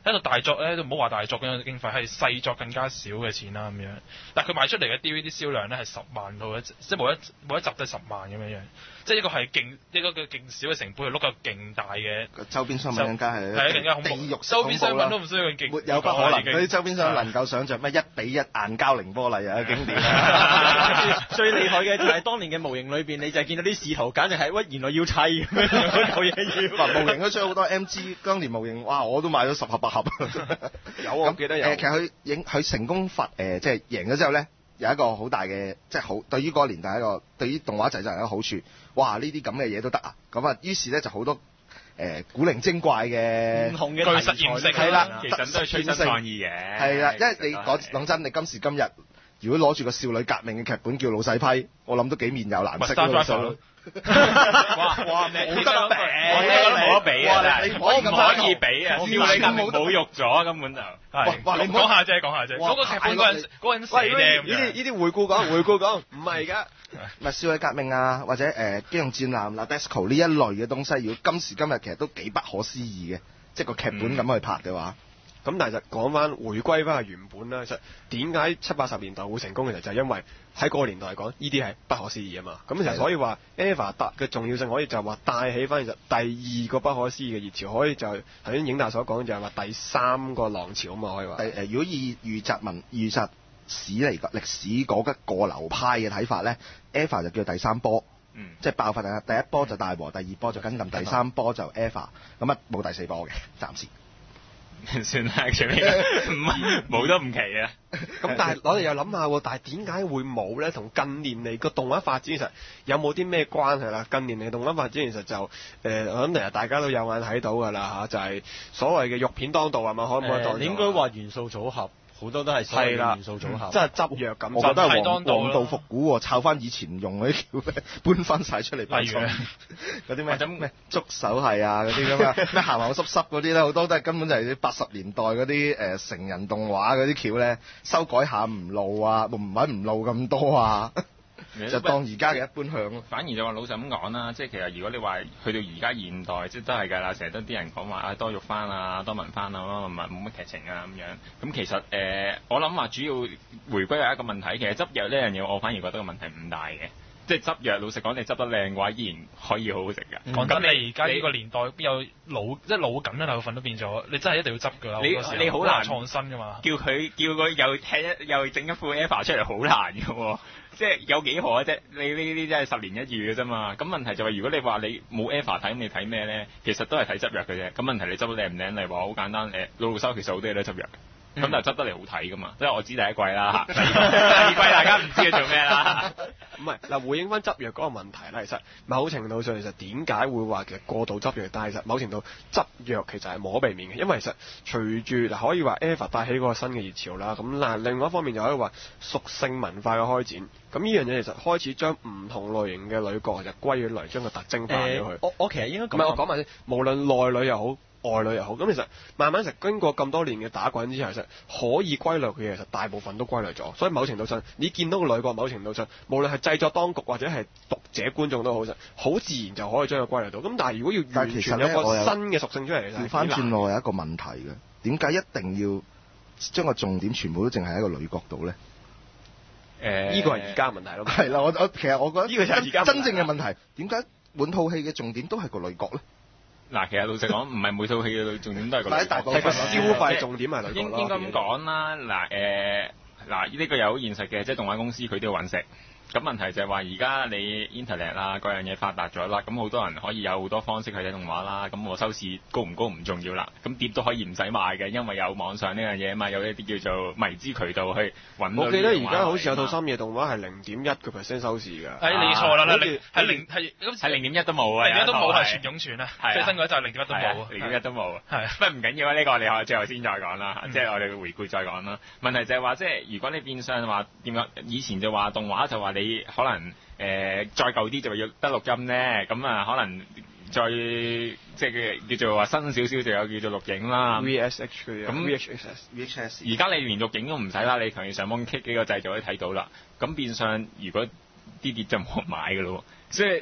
喺度大作咧都唔好話大作咁樣嘅經費，係細作更加少嘅錢啦咁樣。但係佢賣出嚟嘅 D V D 銷量咧係十萬套一，即係每一每一集都係十萬咁樣樣。即係一個係勁一個嘅勁少嘅成本，係碌個勁大嘅周邊商品更加係係啊更加恐怖。周邊商品都唔需要佢勁， 沒有不可能。嗰啲周邊商品能夠想像咩一比一硬膠凌波麗啊經典。 最厲害嘅就係當年嘅模型裏邊，你就係見到啲視圖，簡直係喂原來要砌咁樣嗰套嘢要。 嗱模型都出好多 M G， 當年模型哇我都買咗十盒八盒。 有我記得有。 誒其實佢影佢成功發誒即係贏咗之後咧。有一個好大嘅，即係好對於嗰個年代一個對於動畫製作有一個好處，哇！呢啲咁嘅嘢都得啊，咁啊，於是咧就好多誒、呃、古靈精怪嘅唔同嘅具實驗性係啦， 其實都係催生創意嘅， 係啦，因為你講講真，你今時今日如果攞住個少女革命嘅劇本叫老細批，我諗都幾面有難色咯。 哇哇咩？冇得比，冇得比啊！你唔可以咁可以比啊！少女革命侮辱咗根本就。 係，哇！你講下啫，講下啫。嗰個劇本嗰陣嗰陣寫咧， 呢啲呢啲回顧講，回顧講，唔係㗎。 咪少女革命啊，或者誒機動戰艦、Nadesico 呢一類嘅東西，如果今時今日其實都幾不可思議嘅，即係個劇本咁去拍嘅話。 咁但係就講翻回歸翻去原本啦，其實點解七八十年代會成功嘅？其實就係因為喺嗰個年代嚟講，呢啲係不可思議啊嘛。咁其實所以話 EVA 嘅重要性可以就話帶起翻其實第二個不可思議嘅熱潮，可以就頭先影大所講就係話第三個浪潮啊嘛，可以話。誒、呃，如果以預習文預習史嚟歷史嗰一個流派嘅睇法咧 ，EVA 就叫第三波，嗯、即係爆發第一第一波就大和，第二波就跟冧，第三波就 EVA，咁啊冇第四波嘅，暫時。 算啦，上面唔冇都唔奇啊！ 咁但係我哋又諗下喎，但係點解會冇咧？同近年嚟個動畫發展其實有冇啲咩關係啦？近年嚟動畫發展其實就誒、呃，我諗其實大家都有眼睇到㗎啦嚇，就係、是、所謂嘅肉片當道係咪？可唔可以當道？ 呃、應該話元素組合。好多都係所謂元素組合， 即係執藥咁。 我覺得係黃黃道復古喎，抄翻以前用嗰啲叫咩，搬翻晒出嚟。例如嗰啲咩咩觸手係啊，嗰啲咁啊，咩鹹鹹濕濕嗰啲咧，好多都係根本就係啲八十年代嗰啲誒成人動畫嗰啲橋咧，修改下唔露啊，唔揾唔露咁多啊。就當而家嘅一般向咯。 反而就話老實咁講啦，即係其實如果你話去到而家現代，即係都係㗎啦，成日都啲人講話啊多肉翻啊，多文翻啊，乜乜冇乜劇情啊咁樣。咁其實誒、呃，我諗話主要回歸係一個問題，其實執藥呢樣嘢我反而覺得個問題唔大嘅。即係執藥，老實講，你執得靚嘅話，依然可以好好食㗎。 講真，你而家呢個年代邊有老即係老緊嘅大部分都變咗，你真係一定要執㗎啦。 你你好難創新㗎嘛？ 叫佢叫佢又踢又整一副 EVA 出嚟，好難㗎喎。即係有幾何啫？你呢啲真係十年一遇嘅啫嘛。咁問題就係、是、如果你話你冇 EVA 睇，咁你睇咩咧？其實都係睇執藥嘅啫。咁問題你執得靚唔靚？例如話好簡單，誒老老收其實好多嘢都係執藥。咁、嗯、但係執得嚟好睇噶嘛，即係我知第一季啦，第二季大家唔知佢做咩啦。 唔係嗱，回應翻執藥嗰個問題啦，其實某程度上其實點解會話其實過度執藥？但係其實某程度執藥其實係無可避免嘅，因為其實隨住嗱可以話 EVA 帶起嗰個新嘅熱潮啦，咁嗱另外一方面就可以話屬性文化嘅開展，咁呢樣嘢其實開始將唔同類型嘅女角就歸咗嚟，將個特徵化咗佢。 我我其實應該唔係我講埋先，無論內女又好。外女又好，咁其實慢慢實經過咁多年嘅打滾之後，其實可以歸類嘅嘢，其實大部分都歸類咗。所以某程度上，你見到個女角，某程度上，無論係製作當局或者係讀者觀眾都好，好自然就可以將佢歸類到。咁但係如果要完全有個新嘅屬性出嚟， 調翻轉我有一個問題嘅，點解一定要將個重點全部都淨係喺個女角度咧？ 誒、呃，呢個係而家問題咯。 係啦，我我其實我覺得呢個就係而家真正嘅問題，點解滿套戲嘅重點都係個女角咧？ 嗱，其實老實講，唔係每套戲嘅重點都係個女角， 係個消費重點係女角應應該咁講啦。嗱誒，嗱呢個又好現實嘅，即係動畫公司佢都要揾食。咁問題就係話，而家你 Internet 啦，嗰樣嘢發達咗啦，咁好多人可以有好多方式去睇動畫啦。咁我收視高唔高唔重要啦。咁碟都可以唔使買嘅，因為有網上呢樣嘢啊嘛，有一啲叫做迷之渠道去揾到。 我記得而家好似有套深夜動畫係零點一個 percent 收視㗎。 係你錯啦，係係零係係零點一都冇啊， 零點一都冇係全湧傳啊，最新嗰一集零點一都冇， 零點一都冇。 係不過唔緊要啊，呢個我哋最後先再講啦，即係我哋回顧再講啦。問題就係話，即係如果你變相話點樣，以前就話動畫就話你可能。誒、呃、再舊啲就要得錄音咧，咁啊可能再即係叫做話新少少就有叫做錄影啦。 V S H 嘅咁 V H S，V H S。 而家你連錄影都唔使啦，你求其上網 click 幾個掣就可以睇到啦。咁變相如果啲碟就冇得買㗎咯，所以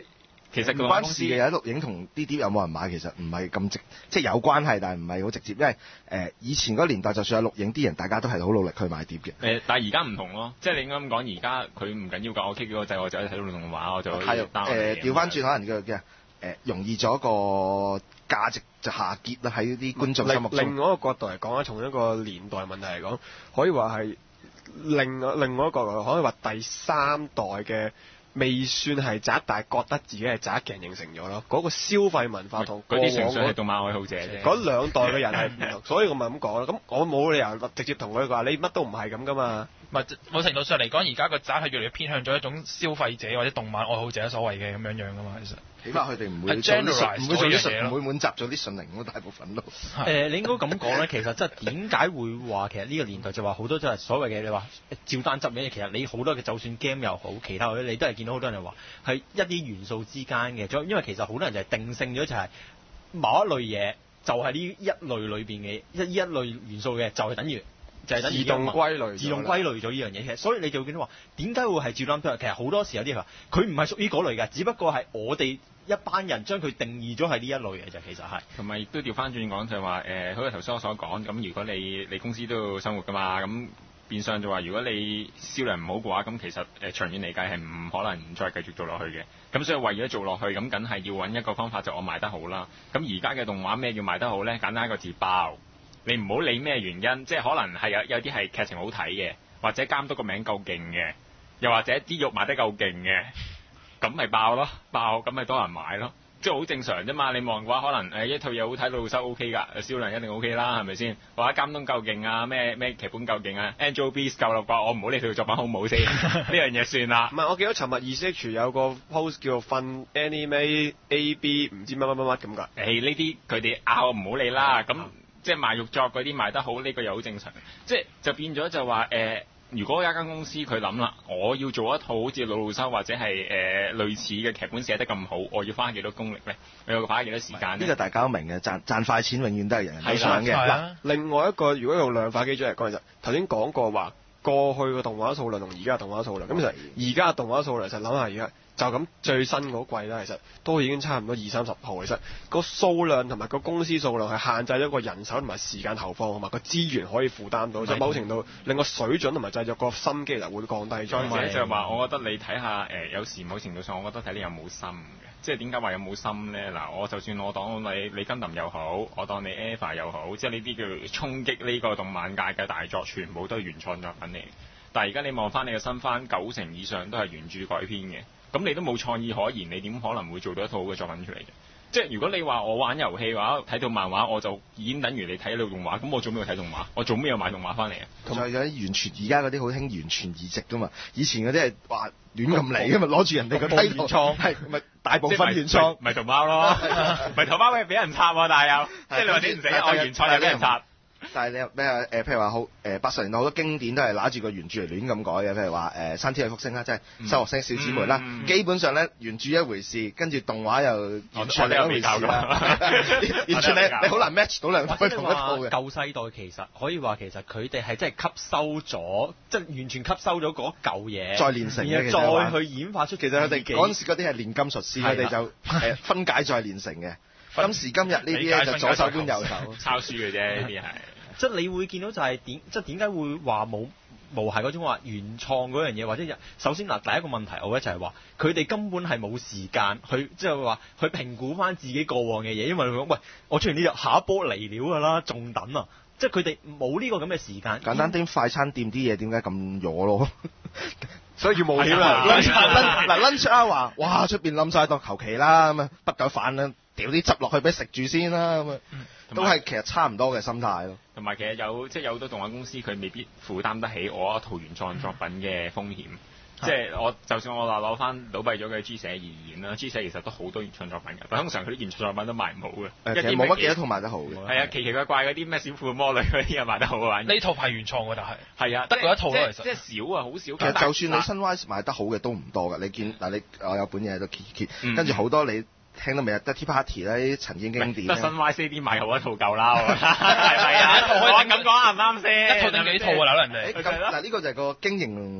其實唔關事嘅，有錄影同 D D 有冇人買其實唔係咁直，即係有關係，但係唔係好直接，因為誒、呃、以前嗰個年代就算有錄影，啲人大家都係好努力去買碟嘅。誒、 呃，但係而家唔同咯，即係你應該咁講，而家佢唔緊要㗎，我 click 幾個掣，我就可以睇到動畫，我就可以 download 誒調翻轉可能嘅嘅誒容易咗個價值就下跌啦，喺啲觀眾心目中。 另外一個角度嚟講咧，從一個年代問題嚟講，可以話係另外另外一個角度，可以話第三代嘅。未算係宅，但係覺得自己係宅嘅人形成咗咯。嗰、那個消費文化同嗰啲純粹係動漫愛好者啫。 嗰兩代嘅人係唔同，所以我咪咁講咯。咁我冇理由直接同佢話你乜都唔係咁噶嘛。 唔係某程度上嚟講，而家個宅係越嚟越偏向咗一種消費者或者動漫愛好者所謂嘅咁樣樣噶嘛。其實起碼佢哋唔會做啲唔會做啲純唔會滿集做啲純零咯，大部分都。誒、 呃，你應該咁講咧，其實即係點解會話其實呢個年代就話好多即係所謂嘅你話照單執嘢，其實你好多嘅就算 game 又好，其他嗰啲你都係見到好多人話係一啲元素之間嘅，因為其實好多人就係定性咗就係某一類嘢就係呢一類裏邊嘅一呢一類元素嘅，就係等於。就係等於自動歸類， 自動歸類咗呢樣嘢。其實所以你就會見到話點解會係照單執？其實好多時有啲人話佢唔係屬於嗰類嘅，只不過係我哋一班人將佢定義咗係呢一類嘅啫。其實係同埋亦都調翻轉講就係話誒，好似頭先我所講咁，如果你你公司都要生活㗎嘛，咁變相就話如果你銷量唔好嘅話，咁其實誒、呃、長遠嚟計係唔可能再繼續做落去嘅。咁所以為咗做落去，咁梗係要揾一個方法就我賣得好啦。咁而家嘅動畫咩叫賣得好咧？簡單一個字爆。你唔好理咩原因，即係可能係有有啲係劇情好睇嘅，或者監督個名夠勁嘅，又或者啲肉賣得夠勁嘅，咁咪爆咯，爆咁咪多人買咯，即係好正常啫嘛。你望嘅話，可能誒、呃、一套嘢好睇到收 O K 㗎，銷量一定 O K 啦，係咪先？或者監督夠勁啊，咩咩劇本夠勁啊 ，Angel Beats 夠啦啩，我唔好理佢作品好唔好先，呢樣嘢算啦。 唔係，我記得尋日二 C H 有個 post 叫做瞓 Anime A B 唔知乜乜乜乜咁㗎。誒呢啲佢哋拗唔好理啦，咁、嗯。即係賣肉作嗰啲賣得好，呢、這個又好正常。即係就變咗就話誒、呃，如果有一間公司佢諗啦，我要做一套好似魯魯修或者係誒、呃、類似嘅劇本寫得咁好，我要花幾多功力咧？我要花幾多時間呢？ 呢個大家都明嘅，賺賺快錢永遠都係人人都想嘅。 嗱，另外一個如果用量化基準嚟講，其實頭先講過話，過去嘅動畫數量同而家嘅動畫數量，咁其實而家嘅動畫數量，其實諗下而家。就咁最新嗰季啦，其實都已經差唔多二三十號。其實個數量同埋個公司數量係限制咗個人手同埋時間投放同埋個資源可以負擔到，即係某程度令個水準同埋製作個心機就會降低咗。 再者就係話，我覺得你睇下誒、呃，有時某程度上，我覺得睇你有冇心嘅。即係點解話有冇心咧？嗱，我就算我當你你根林又好，我當你 Eva 又好，即係呢啲叫衝擊呢個動漫界嘅大作，全部都係原創作品嚟。但係而家你望翻你嘅新番，九成以上都係原著改編嘅。咁你都冇創意可言，你點可能會做到一套好嘅作品出嚟嘅？即係如果你話我玩遊戲嘅話，睇到漫畫我就已經等於你睇到動畫，咁我做咩要睇動畫？我做咩要買動畫翻嚟啊？ 同埋有啲完全而家嗰啲好興完全移植噶嘛，以前嗰啲係話亂咁嚟噶嘛，攞住人哋個梯原創，係咪大部分原創？ 咪同貓咯，咪同貓會俾人插喎，但係又即係你話點唔死？我原創又俾人插。 但係你咩啊？誒，譬如話好誒，八十年代好多經典都係揦住個原著嚟亂咁改嘅，譬如話誒《山 T 嘅福星》啦，即係《修學星小姊妹》啦、嗯，基本上咧原著一回事，跟住動畫又完全另一回事啦。完全你你好難 match 到兩套同一套嘅。 舊世代其實可以話其實佢哋係真係吸收咗，即係完全吸收咗嗰舊嘢， 再練成嘅， 再去演化出。 其實佢哋嗰陣時嗰啲係煉金術師，佢哋就誒分解再練成嘅。今時今日呢啲咧就左手搬右手， 抄書嘅啫，呢啲係。 即係你會見到就係點，即係點解會話冇無係嗰種話原創嗰樣嘢，或者首先嗱第一個問題，我覺得就係話佢哋根本係冇時間去即係話去評估翻自己過往嘅嘢，因為佢講喂我出完呢日下一波嚟料㗎啦，仲等啊！即係佢哋冇呢個咁嘅時間。 簡單啲快餐店啲嘢點解咁弱咯？ 所以要冒險啦。 嗱 lunch hour，哇出邊冧晒檔求其啦咁啊，不久飯啦，掉啲汁落去俾食住先啦咁啊。都係其實差唔多嘅心態咯， 同埋其實有即係有好多動畫公司佢未必負擔得起我一套原創作品嘅風險，嗯、即係我就算我話攞翻倒閉咗嘅 G 社而言啦 ，G 社其實都好多原創作品嘅，但通常佢啲原創作品都賣唔好嘅， 呃、其實冇乜幾多套賣得好嘅， 係啊，奇奇怪怪嗰啲咩小婦魔女嗰啲又賣得好嘅， 呢套係原創嘅，但係係啊， 得嗰一套咯，其實即係少啊，好少。 其實就算你 Sunrise 賣得好嘅都唔多㗎，你見嗱你我有本嘢喺度揭揭，跟住好多你。聽到未啊？得 Tea Party 咧，曾經經典。 得新 Y C D 賣好一套夠啦，係咪啊？我咁講啱唔啱先？ 一套定幾套啊？嗱，人哋。 咁嗱，呢個就係個經營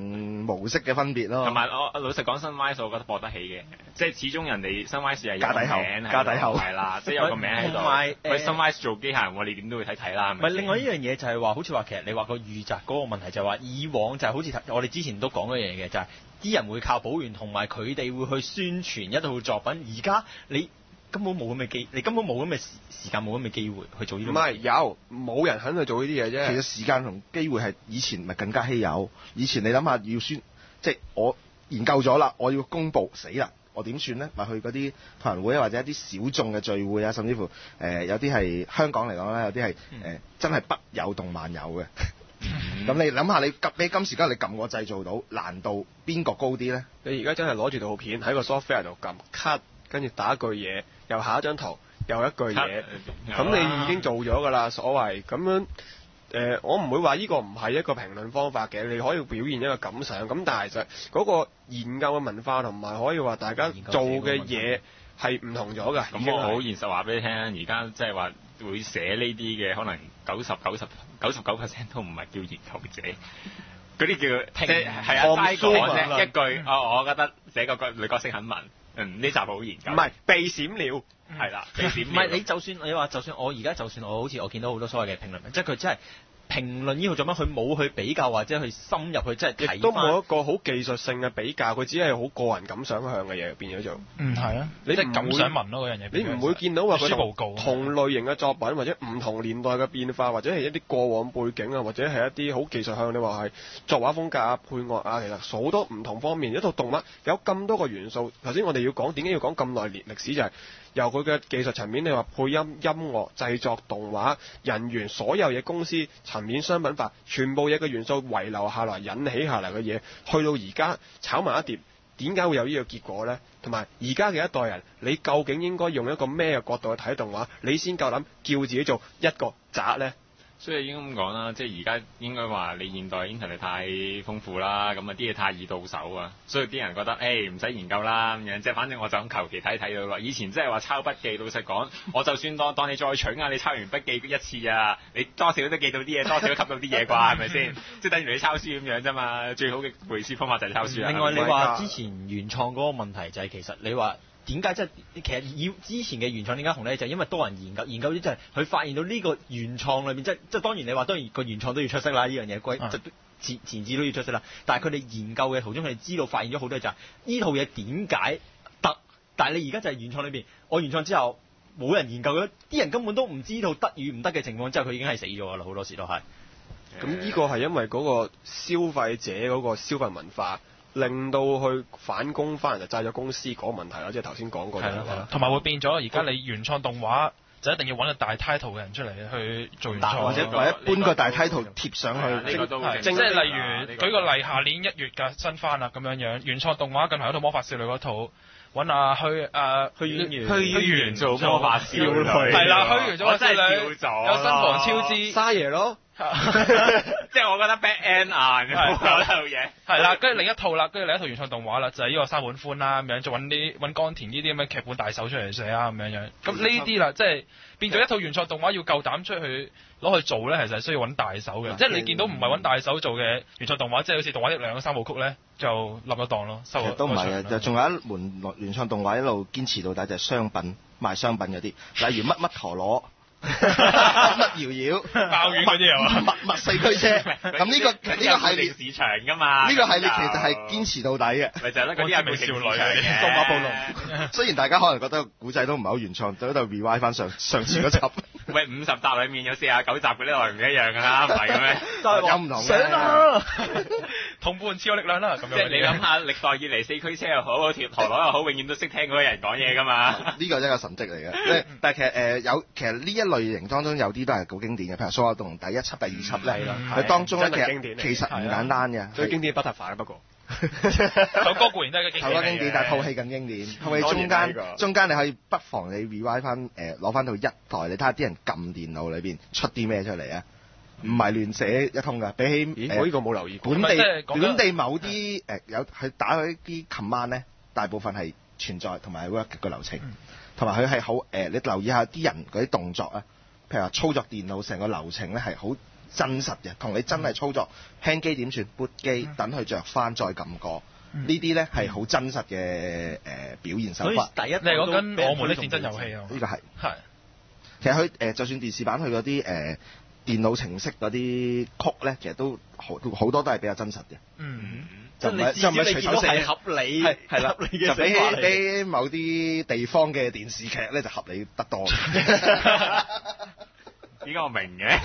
模式嘅分別咯。 同埋我老實講，Sunrise 我覺得搏得起嘅，即係始終人哋 Sunrise 係有家底厚，家底厚係啦，即係有個名喺度。 同埋喂 Sunrise 做機械人，我哋點都會睇睇啦。 唔係另外一樣嘢就係話，好似話其實你話個預習嗰個問題就係話，以往就係好似我哋之前都講嗰樣嘢嘅，就係、是、啲人會靠補完，同埋佢哋會去宣傳一套作品。而家你根本冇咁嘅機，你根本冇咁嘅時時間，冇咁嘅機會去做呢啲。 唔係有，冇人肯去做呢啲嘢啫。 其實時間同機會係以前咪更加稀有。以前你諗下要宣，即係我研究咗啦，我要公佈死啦，我點算咧？咪去嗰啲同人會啊，或者一啲小眾嘅聚會啊，甚至乎誒、呃、有啲係香港嚟講咧，有啲係誒真係不有動漫有嘅。咁、嗯、你諗下，你撳你今時今日你撳個掣做到，難度邊個高啲咧？ 你而家真係攞住套片喺個 software 度撳 cut，跟住打一句嘢，又下一張圖，又一句嘢，咁你已經做咗㗎啦。所謂咁樣誒、呃，我唔會話呢個唔係一個評論方法嘅，你可以表現一個感想。咁但係就嗰個研究嘅文化同埋可以話大家做嘅嘢係唔同咗㗎。 咁我好現實話俾你聽，而家即係話會寫呢啲嘅，可能九十九十九十九 percent 都唔係叫研究者。嗰啲叫即係係啊，齋講啫一句，哦，我覺得這個女角色很文，嗯，呢集好研究。 唔係被閃了， 係啦，被閃了。 唔係你就算你話，就算我而家就算我好似我見到好多所謂嘅評論，即係佢真係評論呢套作品，佢冇去比較或者去深入去即係睇翻。 亦都冇一個好技術性嘅比較，佢只係好個人感想向嘅嘢變咗做。 嗯，係啊，你即係感想文咯嗰樣嘢。 你唔會見到話佢報告同類型嘅作品，或者唔同年代嘅變化，或者係一啲過往背景啊，或者係一啲好技術向，你話係作畫風格啊、配樂啊，其實好多唔同方面。一套動畫有咁多個元素，頭先我哋要講點解要講咁耐年歷史，就係、是、由佢嘅技術層面，你話配音、音樂、製作、動畫、人員，所有嘢公司層面商品化，全部嘢嘅元素遺留下來、引起下嚟嘅嘢，去到而家炒埋一碟，點解會有呢個結果呢？同埋而家嘅一代人，你究竟應該用一個咩嘅角度去睇動畫？你先夠膽叫自己做一個宅呢？ 所以應該咁講啦，即係而家應該話你現代 internet 太豐富啦，咁啊啲嘢太易到手啊，所以啲人覺得誒唔使研究啦咁樣，即係反正我就咁求其睇睇到啦。以前即係話抄筆記，老實講，我就算當當你再蠢啊，你抄完筆記一次啊，你多少都記到啲嘢，多少都吸到啲嘢啩，係咪先？即係等於你抄書咁樣啫嘛，最好嘅背書方法就係抄書啦。 另外你話之前原創嗰個問題就係其實你話。點解即係其實以之前嘅原創點解紅咧？就係因為多人研究，研究啲即係佢發現到呢個原創裏邊，即係即係當然你話當然個原創都要出色啦，呢樣嘢歸即前前置都要出色啦。但係佢哋研究嘅途中，佢哋知道發現咗好多就係呢套嘢點解得，但係你而家就係原創裏邊，我原創之後冇人研究咗，啲人根本都唔知道得與唔得嘅情況之後，佢已經係死咗啦，好多時都係。 咁呢個係因為嗰個消費者嗰個消費文化。令到去反攻翻就製作公司嗰個問題啦，即係頭先講過嘅。 同埋會變咗，而家你原創動畫就一定要揾個大 title 嘅人出嚟去做原創， 或者或者搬個大 title 貼上去。 即係例如舉個例，下年一月嘅新番啦咁樣樣，原創動畫近排有套魔法少女嗰套。揾阿虛誒虛淵源， 虛淵源做魔法少女， 係啦，虛源做魔法少女，有新房超之沙爺咯， 即係我覺得 bad end 啊，嗰套嘢係啦，跟住另一套啦，跟住另一套原創動畫啦，就係呢個三本寬啦咁樣，就揾啲揾岡田呢啲咁嘅劇本大手出嚟寫啊咁樣樣，咁呢啲啦，即係變咗一套原創動畫要夠膽出去攞去做咧，其實係需要揾大手嘅，即係你見到唔係揾大手做嘅原創動畫，即係好似動畫一兩三部曲咧。就立咗檔咯，收其實都唔係嘅，就仲有一門原創動畫一路堅持到底，就係商品賣商品嗰啲，例如乜乜陀螺、乜搖搖、 爆丸嗰啲係嘛？ 乜乜四驅車，咁呢個呢個系列市場㗎嘛？ 呢個系列其實係堅持到底嘅， 咪就係咧嗰啲係美少女嘅數碼暴龍。雖然大家可能覺得古仔都唔係好原創，就喺度 rewind 翻上上次嗰集。 喂，五十集裡面有四十九集嗰啲內容唔一樣㗎啦，唔係嘅咩？ 有唔同嘅。 想啦，同伴超有力量啦，咁樣。 即係你諗下，歷代以嚟四驅車又好，鐵陀螺又好，永遠都識聽嗰個人講嘢㗎嘛。 呢個真係個神蹟嚟嘅。即係但係其實誒有其實呢一類型當中有啲都係好經典嘅，譬如《數碼動》第一輯、第二輯咧，佢當中咧其實其實唔簡單嘅。 最經典係 Butterfly 不過。 首歌固然都係個經典， 首歌經典，但係套戲更經典。套戲中間中間你可以不妨你 rewind 翻誒攞翻到一代，你睇下啲人撳電腦裏邊出啲咩出嚟啊！唔係亂寫一通㗎，比起誒我呢個冇留意過。 本地本地某啲誒有佢打嗰啲 command 咧，大部分係存在同埋 work 嘅流程，同埋佢係好誒，你留意下啲人嗰啲動作啊，譬如話操作電腦成個流程咧係好真實嘅，同你真係操作輕機點算撥機，等佢着翻再撳過。呢啲咧係好真實嘅誒、呃、表現手法。 第一， 你係講緊我們的戰爭遊戲啊？ 呢個係係。 其實佢誒、呃、就算電視版佢嗰啲誒電腦程式嗰啲曲咧，其實都好好多都係比較真實嘅。 嗯， 就唔係就唔係隨手寫係合理， 係係啦， 合理嘅就比寫法嚟起比某啲地方嘅電視劇咧就合理得多。 依家我明嘅。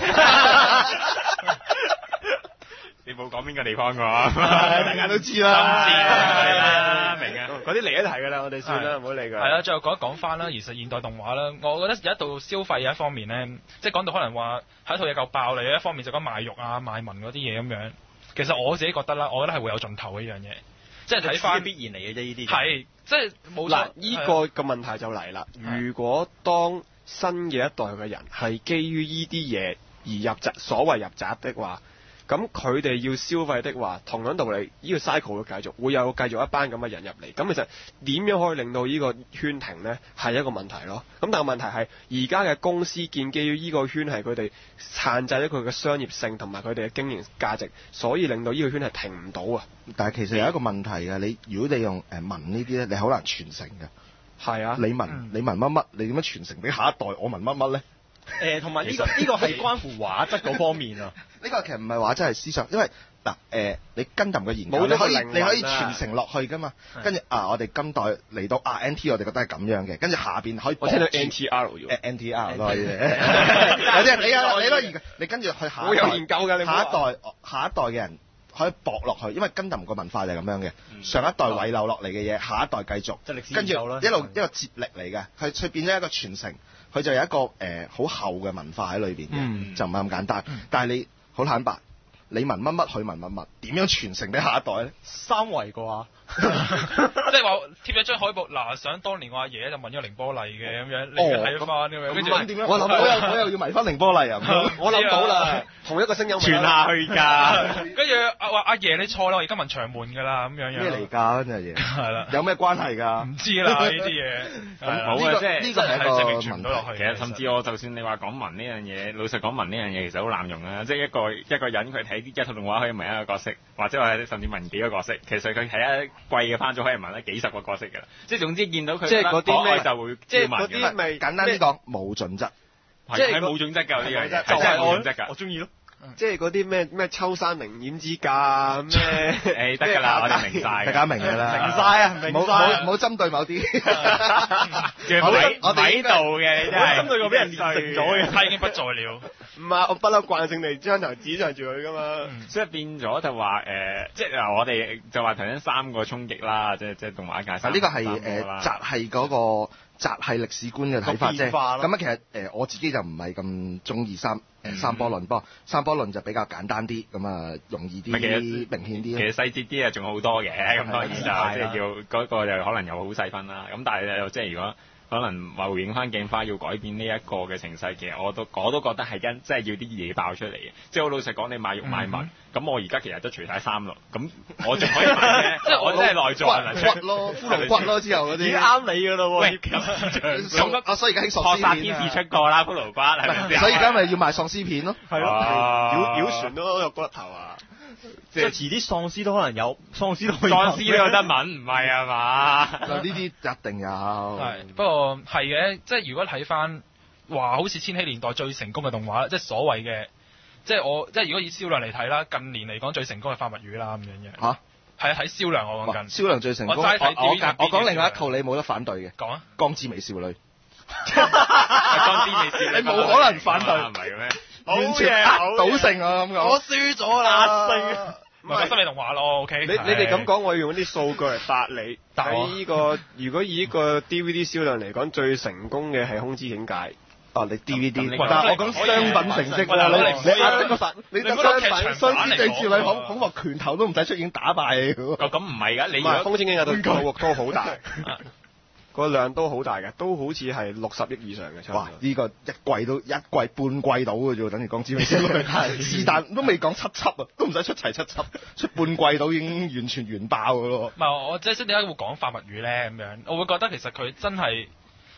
你冇講邊個地方㗎？ 大家都知啦， 係啦，明啊， 嗰啲離一題㗎啦，我哋算啦，唔好理佢。 係啦，最後講一講翻啦，其實現代動畫啦，我覺得有一度消費有一方面咧，即係講到可能話係一套嘢夠爆嚟，一方面就講賣肉啊、賣文嗰啲嘢咁樣。其實我自己覺得啦，我覺得係會有盡頭嘅一樣嘢，即係睇翻必然嚟嘅啫，呢啲係即係冇嗱，依個個問題就嚟啦。如果當新嘅一代嘅人係基於依啲嘢而入閘，所謂入閘的話，咁佢哋要消費的話，同樣道理，呢個 cycle 會繼續，會有繼續一班咁嘅人入嚟。咁其實點樣可以令到呢個圈停呢？係一個問題咯。咁但係問題係，而家嘅公司建基於呢個圈係佢哋限制咗佢嘅商業性同埋佢哋嘅經營價值，所以令到呢個圈係停唔到啊。 但係其實有一個問題嘅，你如果你用誒文呢啲咧，你好難傳承嘅。 係啊， 你文、嗯、你文乜乜，你點樣傳承俾下一代？我文乜乜咧？ 誒，同埋呢個呢個係關乎畫質嗰方面啊。 呢個其實唔係話真係思想，因為嗱誒、呃，你跟揼嘅研究， 冇你可以靈魂啊你可以傳承落去噶嘛。跟住啊，我哋今代嚟到啊 N T， 我哋覺得係咁樣嘅。跟住下邊可以我聽到 N T R 喎、 呃、，N T R 咯，有啲你啊，你咯，而你跟住去下一代， 我有研究㗎，你下一代下一代嘅人可以駁落去，因為跟揼個文化就係咁樣嘅、嗯。上一代遺留落嚟嘅嘢，下一代繼續，跟住一路一個接力嚟嘅，佢佢變咗一個傳承。佢就有一個誒好、呃、厚嘅文化喺裏邊嘅，嗯、就唔係咁簡單。嗯、但係你好坦白，你文乜乜，佢文乜乜，點樣傳承俾下一代咧？ 三維嘅話， 即係話貼咗張海報，嗱，想當年我阿爺就問咗凌波麗嘅咁樣，你睇翻咁樣。跟住點樣？ 我諗我又我又要迷翻凌波麗啊！我諗到啦，同一個聲音傳下去㗎。 跟住阿話阿爺你錯啦，我而家問長門㗎啦，咁樣樣。 咩嚟㗎？真係嘢。係啦。有咩關係㗎？ 唔知啦呢啲嘢。 咁好啊，即係呢個係一個問題。 其實甚至我就算你話講文呢樣嘢，老實講文呢樣嘢其實好濫用啊！即係一個一個人佢睇一套動畫可以問一個角色，或者話甚至問幾個角色，其實佢睇一季嘅番組可以問咗幾十個角色㗎啦。即係總之見到佢即係嗰啲咩就會即係嗰啲咪簡單啲講冇準則， 即係冇準則㗎呢樣嘢，係真係冇準則㗎。 我中意咯。 即係嗰啲咩咩秋山明演之家啊咩誒得㗎啦，我哋明晒， 大家明㗎啦， 明晒啊，明冇冇冇針對某啲， 我哋我喺度嘅，你真係針對過俾人食咗嘅， 他已經不在了。 唔係，我不嬲慣性地將頭指向住佢㗎嘛， 嗯、所以變咗就話誒、呃，即係嗱，我哋就話頭先三個衝擊啦，即係即係動畫界。啊， 呢個係誒宅係嗰個宅係歷史觀嘅睇法啫。咁啊，其實誒、呃、我自己就唔係咁中意三。誒三波論，不過三波論就比較簡單啲，咁啊容易啲，明顯啲。 其實細節啲啊，仲好多嘅，咁當然就即係要嗰個就可能又好細分啦。咁但係又即係如果可能話回應翻鏡花要改變呢一個嘅情勢，其實我都我都覺得係因即係要啲嘢爆出嚟嘅。即係好老實講，你買肉買文，咁我而家其實都除晒衫咯，咁我仲可以買嘅，即係我真係內臟骨咯，骷髏骨咯之後嗰啲， 啱你㗎咯喎。 喂，喪啊，所以而家興喪屍片啊， 天使出過啦，骷髏骨係咪先？ 所以而家咪要賣喪屍片咯， 係咯，妖妖船都有骨頭啊！ 即係遲啲喪屍都可能有，喪屍都可以喪屍都有得問，唔係啊嘛？ 嗱呢啲一定有。 係，不過係嘅，即係如果睇翻話，好似千禧年代最成功嘅動畫，即係所謂嘅，即係我即係如果以銷量嚟睇啦，近年嚟講最成功係《花物語》啦咁樣嘅。嚇？係啊，睇銷量我講緊。銷量最成功。 我齋睇 D V D。 我講另外一套你冇得反對嘅。 講啊！ 光之美少女。 光之美少女。 你冇可能反對。 唔係嘅咩？ 完全壓倒性啊咁講。我輸咗啦。壓勝。 唔係心理動畫咯 ，OK。 你你哋咁講，我要用啲數據嚟答你。喺呢個如果以呢個 D V D 銷量嚟講，最成功嘅係《空之境界》。 哦，你 D V D，但係我講商品成績啦，你你壓個實，你個商品商之最少女恐恐怖拳頭都唔使出已經打敗你。 咁唔係㗎，你唔係《空之境界》都都都好大。個量都好大嘅，都好似係六十億以上嘅。 哇！呢、這個一季都一季半季到嘅啫，等於講知名少女是但都未講七輯啊，都唔使出齊七輯，出半季到已經完全完爆嘅咯。 唔係我即係點解會講《花物語》咧咁樣？我會覺得其實佢真係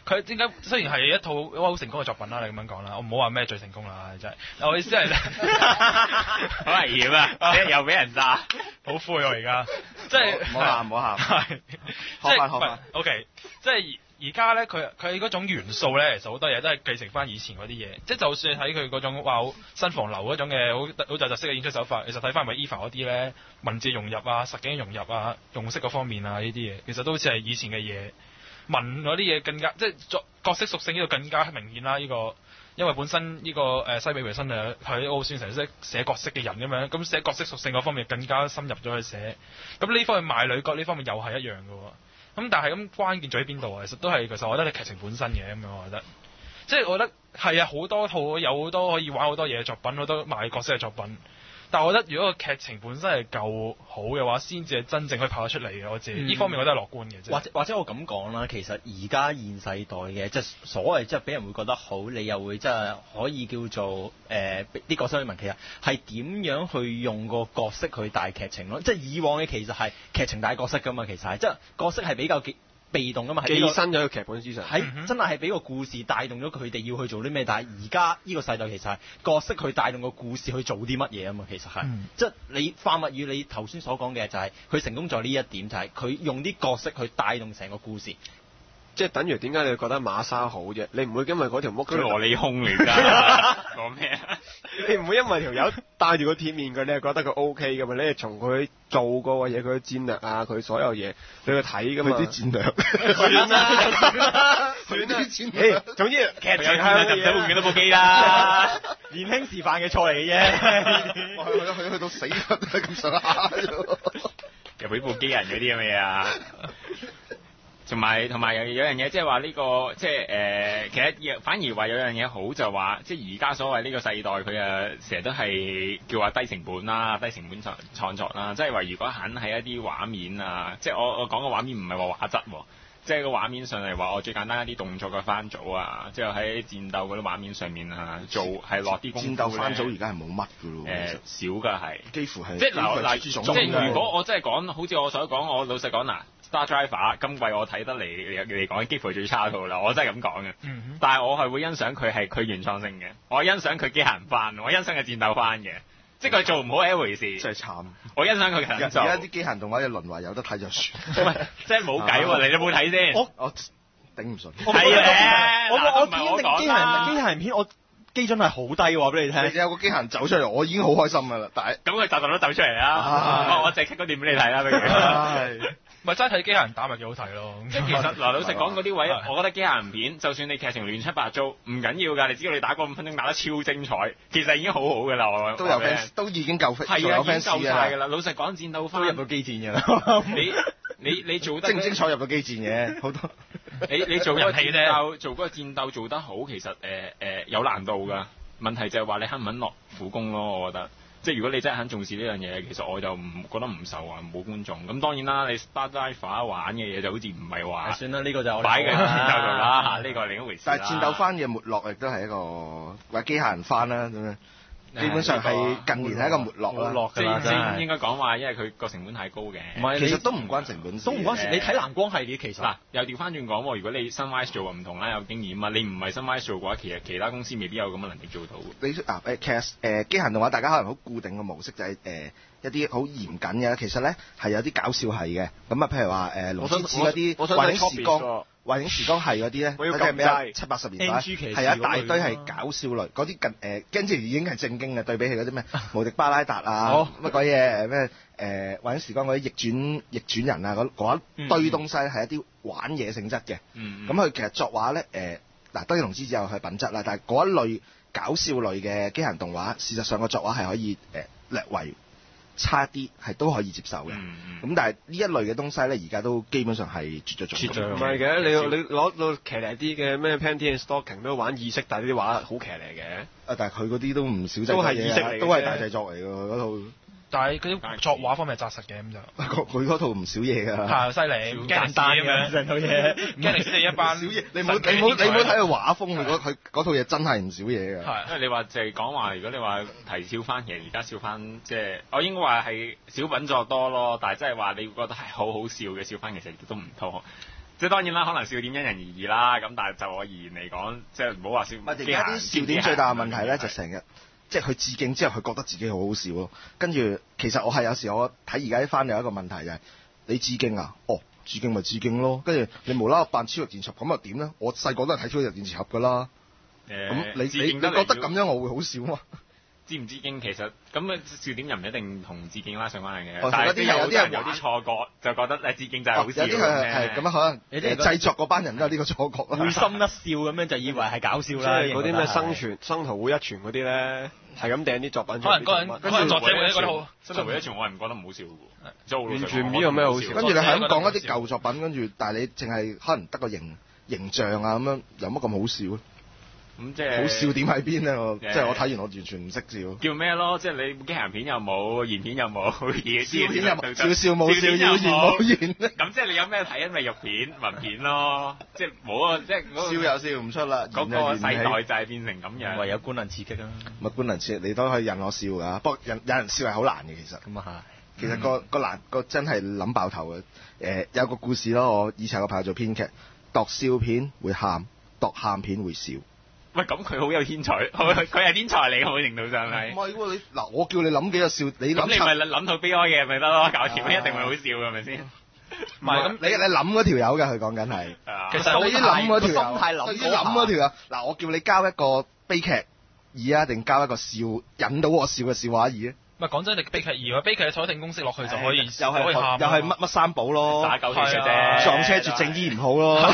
佢點解雖然係一套好成功嘅作品啦，你咁樣講啦，我唔好話咩最成功啦，真係。我意思係好危險啊！又俾人炸， 好灰我而家，即係唔好喊唔好喊，學翻學翻。 OK，即係而家咧，佢佢嗰種元素咧，其實好多嘢都係繼承翻以前嗰啲嘢。即係就算睇佢嗰種話好新房流嗰種嘅好好有特色嘅演出手法，其實睇翻咪 Eva 嗰啲咧，文字融入啊、實景融入啊、用色嗰方面啊呢啲嘢，其實都好似係以前嘅嘢。文嗰啲嘢更加即係作角色屬性呢度更加明顯啦，呢、這個因為本身呢、這個誒、呃、西比維新誒佢奧算成識寫角色嘅人咁樣，咁寫角色屬性嗰方面更加深入咗去寫，咁呢方面賣女角呢方面又係一樣嘅喎，咁但係咁關鍵在喺邊度啊？其實都係其實我覺得係劇情本身嘅咁樣，我覺得，即係我覺得係啊，好多套有好多可以玩好多嘢嘅作品，好多賣角色嘅作品。但係我覺得，如果個劇情本身係夠好嘅話，先至係真正可以拍得出嚟嘅。我自己呢、嗯、方面我都係樂觀嘅。 或者或者我咁講啦，其實而家現世代嘅即係所謂即係俾人會覺得好，你又會即係可以叫做誒啲角色去問，其實係點樣去用個角色去帶劇情咯？即係以往嘅其實係劇情帶角色㗎嘛，其實係即係角色係比較被動㗎嘛， 寄生咗個劇本之上， 係、嗯、真係係俾個故事帶動咗佢哋要去做啲咩，但係而家呢個世代其實係角色去帶動個故事去做啲乜嘢啊嘛，其實係，嗯、即係你化物語你頭先所講嘅就係、是、佢成功在呢一點，就係、是、佢用啲角色去帶動成個故事。 即係等於點解你覺得馬莎好啫？你唔會因為嗰條木佢蘿莉控嚟㗎，講咩啊？ 你唔會因為條友戴住個鐵面具，你係覺得佢 O K 㗎嘛？你係從佢做過嘅嘢，佢嘅戰略啊，佢所有嘢你去睇㗎嘛？ 佢啲戰略算啦，算啦，誒，總之劇情向嘅嘢， 會唔記得部機啦？ 年輕時犯嘅錯嚟嘅啫， 我去去去去到死都係咁上下啫， 又俾部機人嗰啲咁嘅嘢啊！同埋同埋有有樣嘢，即係話呢個即係誒、呃，其實反而話有樣嘢好就話，即係而家所謂呢個世代佢誒成日都係叫話低成本啦，低成本創創作啦，即係話如果肯喺一啲畫面啊，即係我我講嘅畫面唔係話畫質喎，即係個畫面上嚟話我最簡單一啲動作嘅番組啊，即係喺戰鬥嗰啲畫面上面啊做係落啲功夫。 戰鬥番組而家係冇乜㗎咯， 誒少㗎係， 幾乎係即係嗱嗱，即係如果我真係講，好似我所講，我老實講嗱。Star Driver 今季我睇得嚟嚟講幾乎係最差套啦，我真係咁講嘅。嗯、但係我係會欣賞佢係佢原創性嘅，我欣賞佢機械人番，我欣賞佢戰鬥番嘅，即係佢做唔好係一回事。 真係慘！ 我欣賞佢嘅。而家啲機械人動畫嘅輪迴有得睇就算。 喂，即係冇計喎，你有冇睇先？ 我我頂唔順。 係啊， 我我我編定機械人機械人片我。基準係好低喎，俾你聽。 你有個機械人走出嚟，我已經好開心㗎啦。但係咁佢集集都走出嚟啦。我我淨係 cut 嗰段俾你睇啦，不如。 係。 咪真係睇機械人打咪幾好睇咯。 即係其實嗱，老實講嗰啲位，我覺得機械人片，就算你劇情亂七八糟，唔緊要㗎。你只要你打嗰五分鐘打得超精彩，其實已經好好㗎啦。我都有 fans，都已經夠 fans， 係啊，已經夠晒㗎啦。老實講，戰鬥番都入到機戰㗎啦。 你你你做得精唔精彩入到機戰嘅好多。 你你做嗰個戰鬥，做嗰個戰鬥做得好，其實誒誒、呃呃、有難度㗎。問題就係話你肯唔肯落苦功咯，我覺得。即係如果你真係肯重視呢樣嘢，其實我就唔覺得唔受啊，冇觀眾。咁當然啦，你 Star Driver 玩嘅嘢就好似唔係話。 算啦，呢、呢個就我擺嘅戰鬥度啦，呢、呢個係另一回事。 但係戰鬥番嘅沒落亦都係一個或機械人番啦咁樣。基本上係近年係一個沒落啦， 落㗎啦，即係應該講話，因為佢個成本太高嘅。 唔係， 其實都唔關成本事， 都唔關事。你睇藍光系列其實嗱，又調翻轉講喎，如果你 Sunrise 做唔同啦，有經驗啊，你唔係 Sunrise 做嘅話，其實其他公司未必有咁嘅能力做到。 你啊誒，其實誒機械人動畫大家可能好固定嘅模式就係、是、誒、呃、一啲好嚴謹嘅，其實咧係有啲搞笑係嘅。咁啊，譬如話誒龍之子嗰啲幻影時光。幻影時光係嗰啲咧，嗰啲係咩七八十年代，係一大堆係搞笑類，嗰啲近誒跟住已經係正經嘅，對比起嗰啲咩無敵巴拉達啊，乜鬼嘢誒咩誒幻影時光嗰啲逆轉逆轉人啊，嗰一堆東西係一啲玩嘢性質嘅。咁佢、嗯、其實作畫咧誒嗱，當然龍之子有佢品質啦，但係嗰一類搞笑類嘅機械人動畫，事實上個作畫係可以誒、呃、略為差啲係都可以接受嘅，咁、嗯嗯、但係呢一類嘅東西咧，而家都基本上係絕咗種。 唔係嘅，你你攞到騎呢啲嘅咩 Panty and Stocking 都玩意識，但係呢啲畫好騎呢嘅。 啊，但係佢嗰啲都唔少製都係意識嚟， 都係大製作嚟㗎嗰套。 但係嗰啲作畫方面係紮實嘅咁就。 佢嗰套唔少嘢㗎。 係犀利，簡單咁樣成套嘢。驚力斯一班少嘢，你冇你冇你冇睇佢畫風，佢佢嗰套嘢真係唔少嘢㗎。 係，因為你話就係講話，如果你話提笑翻，其實而家笑翻即係我應該話係小品作多咯，但係真係話你覺得係好好笑嘅笑翻，其實都唔多。即即係當然啦，可能笑點因人而異啦。咁但係就我而言嚟講，即係唔好話笑。 唔係而家啲笑點最大嘅問題咧，就成日即係佢致敬之後，佢覺得自己好好笑咯。跟住其實我係有時我睇而家啲番有一個問題就係、是、你致敬啊，哦致敬咪致敬咯。跟住你無啦啦扮超人電池盒咁又點咧？我細個都係睇超人電池盒噶啦。咁、呃、你你你覺得咁樣我會好笑嘛？ 致唔致敬其實咁嘅笑點又唔一定同致敬拉上關係嘅， 哦、 但係有啲有啲人有啲錯覺就覺得誒致敬就係好笑、哦、有啲係係咁樣可能有啲製作嗰班人都有呢個錯覺啦， 會心一笑咁樣就以為係搞笑啦。 嗰啲咩生存生徒會一傳嗰啲咧，係咁掟啲作品出嚟。 可能嗰人可能作者會覺得好， 生徒會一傳我係唔覺得唔好笑嘅喎， 完全唔知有咩好笑。 跟住你係咁講一啲舊作品，跟住但係你淨係可能得個形形象啊咁樣，有乜咁好笑咧？ 咁即係好笑點喺邊咧？我即係我睇完我完全唔識笑。 叫咩咯？即係你機械人片又冇，言片又冇， 笑片又冇，笑笑冇笑，要言冇言。 咁即係你有咩睇？因為肉片、文片咯，即係冇啊！即係笑又笑唔出啦。 嗰個世代就係變成咁樣， 唯有觀能刺激啦。 咪觀能刺激，你都可以引我笑㗎。不過引引人笑係好難嘅，其實。 咁啊係。 其實個個難個真係諗爆頭嘅。誒有個故事咯，我以前有個朋友做編劇，度笑片會喊，度喊片會笑。 喂，咁佢好有天才，佢係天才嚟嘅，某程度上係。 唔係喎，你嗱，我叫你諗幾個笑，你諗。 咁你咪諗到悲哀嘅咪得咯，搞掂，一定會好笑嘅，係咪先？ 唔係咁，你你諗嗰條友嘅，佢講緊係。 其實你啲諗嗰條友， 心態諗， 你諗嗰條友。嗱，我叫你交一個悲劇二啊，定交一個笑引到我笑嘅笑話二咧？ 唔係講真，你悲劇二，悲劇你坐定公式落去就可以，又係又係乜乜三寶咯， 打狗血嘅啫， 撞車絕症醫唔好咯。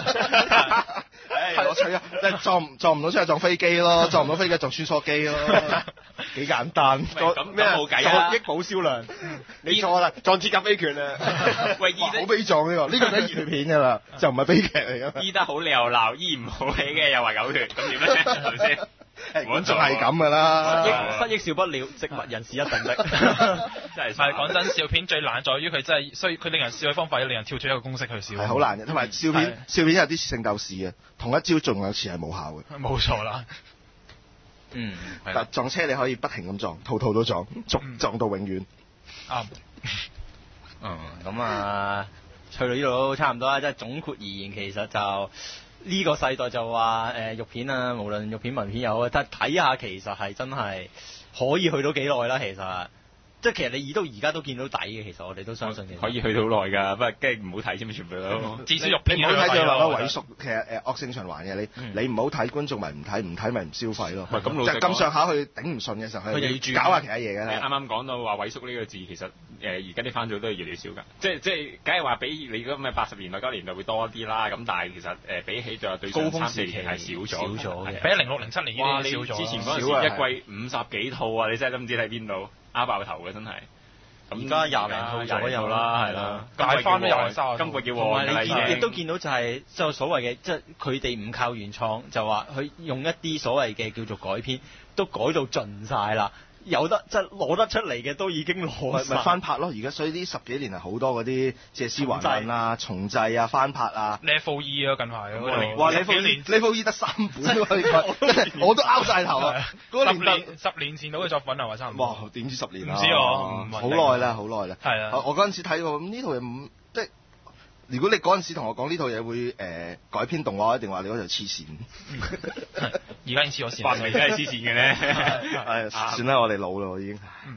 係我吹啊！即係撞撞唔到車撞飛機咯，撞唔到飛機撞穿梭機咯，幾簡單。 咁咩冇計啊？ 益保銷量，你錯啦，撞鐵甲飛拳啊！ 喂，醫好悲壯呢個，呢個都係熱血片㗎啦，就唔係悲劇嚟㗎。 醫得好你又鬧，醫唔好起嘅又話狗血，咁點咧？係咪先？ 我仲係咁㗎啦， 失憶笑不了，植物人是一定的。 真係係講真，笑片最難在於佢真係需佢令人笑嘅方法，要令人跳出一個公式去笑。 係好難嘅，同埋笑片笑片有啲聖鬥士嘅，同一招仲有次係冇效嘅。 冇錯啦。 嗯， 但撞車你可以不停咁撞，套套都撞，撞撞到永遠。 啱。 嗯，咁啊，去到呢度都差唔多啦。即係總括而言，其實就。呢個世代就話誒、呃、肉片啊，無論肉片文片又好，但睇下其實係真係可以去到幾耐啦。其實即係其實你而到而家都見到底嘅，其實我哋都相信其實可以去到耐㗎，不過梗係唔好睇先嘛，全部都。 至少肉片你唔好睇就話萎縮，其實誒惡性循環嘅。你、嗯、你唔好睇，觀眾咪唔睇，唔睇咪唔消費咯。 咁老實講， 咁上下去頂唔順嘅時候，佢就要搞下其他嘢㗎啦。 啱啱講到話萎縮呢個字，其實誒而家啲番組都係越嚟越少㗎。即係即係，梗係話比你嗰咩八十年代、九十年代會多啲啦。咁但係其實誒、呃、比起就對上三四年係少咗， 少咗嘅。 比零六零七年已經少咗。 之前嗰陣時一季五十幾套啊，你真係都唔知睇邊度，啱爆頭嘅真係。 而家廿零套左右啦，係啦， 大翻都廿三。 今季叫旺㗎啦已經。 亦都見到就係即係所謂嘅，即係佢哋唔靠原創，就話佢用一啲所謂嘅叫做改編，都改到盡晒啦。有得即係攞得出嚟嘅都已經攞咪翻拍咯！而家所以呢十幾年係好多嗰啲借屍還魂啊、重製啊、翻拍啊。 Level E 啊，近排咁。 哇！Level E，Level E 得三本都可以我都拗晒頭啊！嗰十年十年前到嘅作品係咪差唔多？ 哇！點知十年啊？ 唔知我好耐啦，好耐啦。 係啊！ 我嗰陣時睇過，咁呢套嘢唔即係。如果你嗰陣時同我講呢套嘢會誒、呃、改編動畫，一定話你嗰度黐線。 而家已經黐咗線。 發明真係黐線嘅咧。 係算啦，我哋老啦，我已經。 嗯。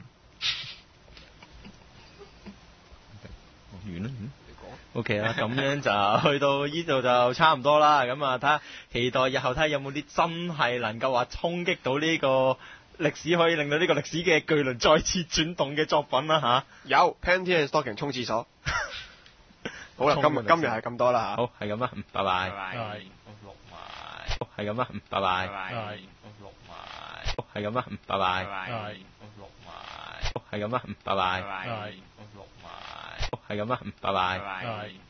完啦，嗯。O K 啦，咁樣就去到呢度就差唔多啦。咁啊，睇下期待日後睇下有冇啲真係能夠話衝擊到呢個歷史，可以令到呢個歷史嘅巨輪再次轉動嘅作品啦嚇。 有 Panty and Stocking 沖廁所。好啦，今日今日係咁多啦嚇。 好，係咁啦，拜拜。 拜拜。 錄埋。好，係咁啦，拜拜。 拜拜。 錄埋。好，係咁啦，拜拜。 拜拜。 錄埋。好，係咁啦，拜拜。 拜拜。 錄埋。好，係咁啦，拜拜。 拜拜。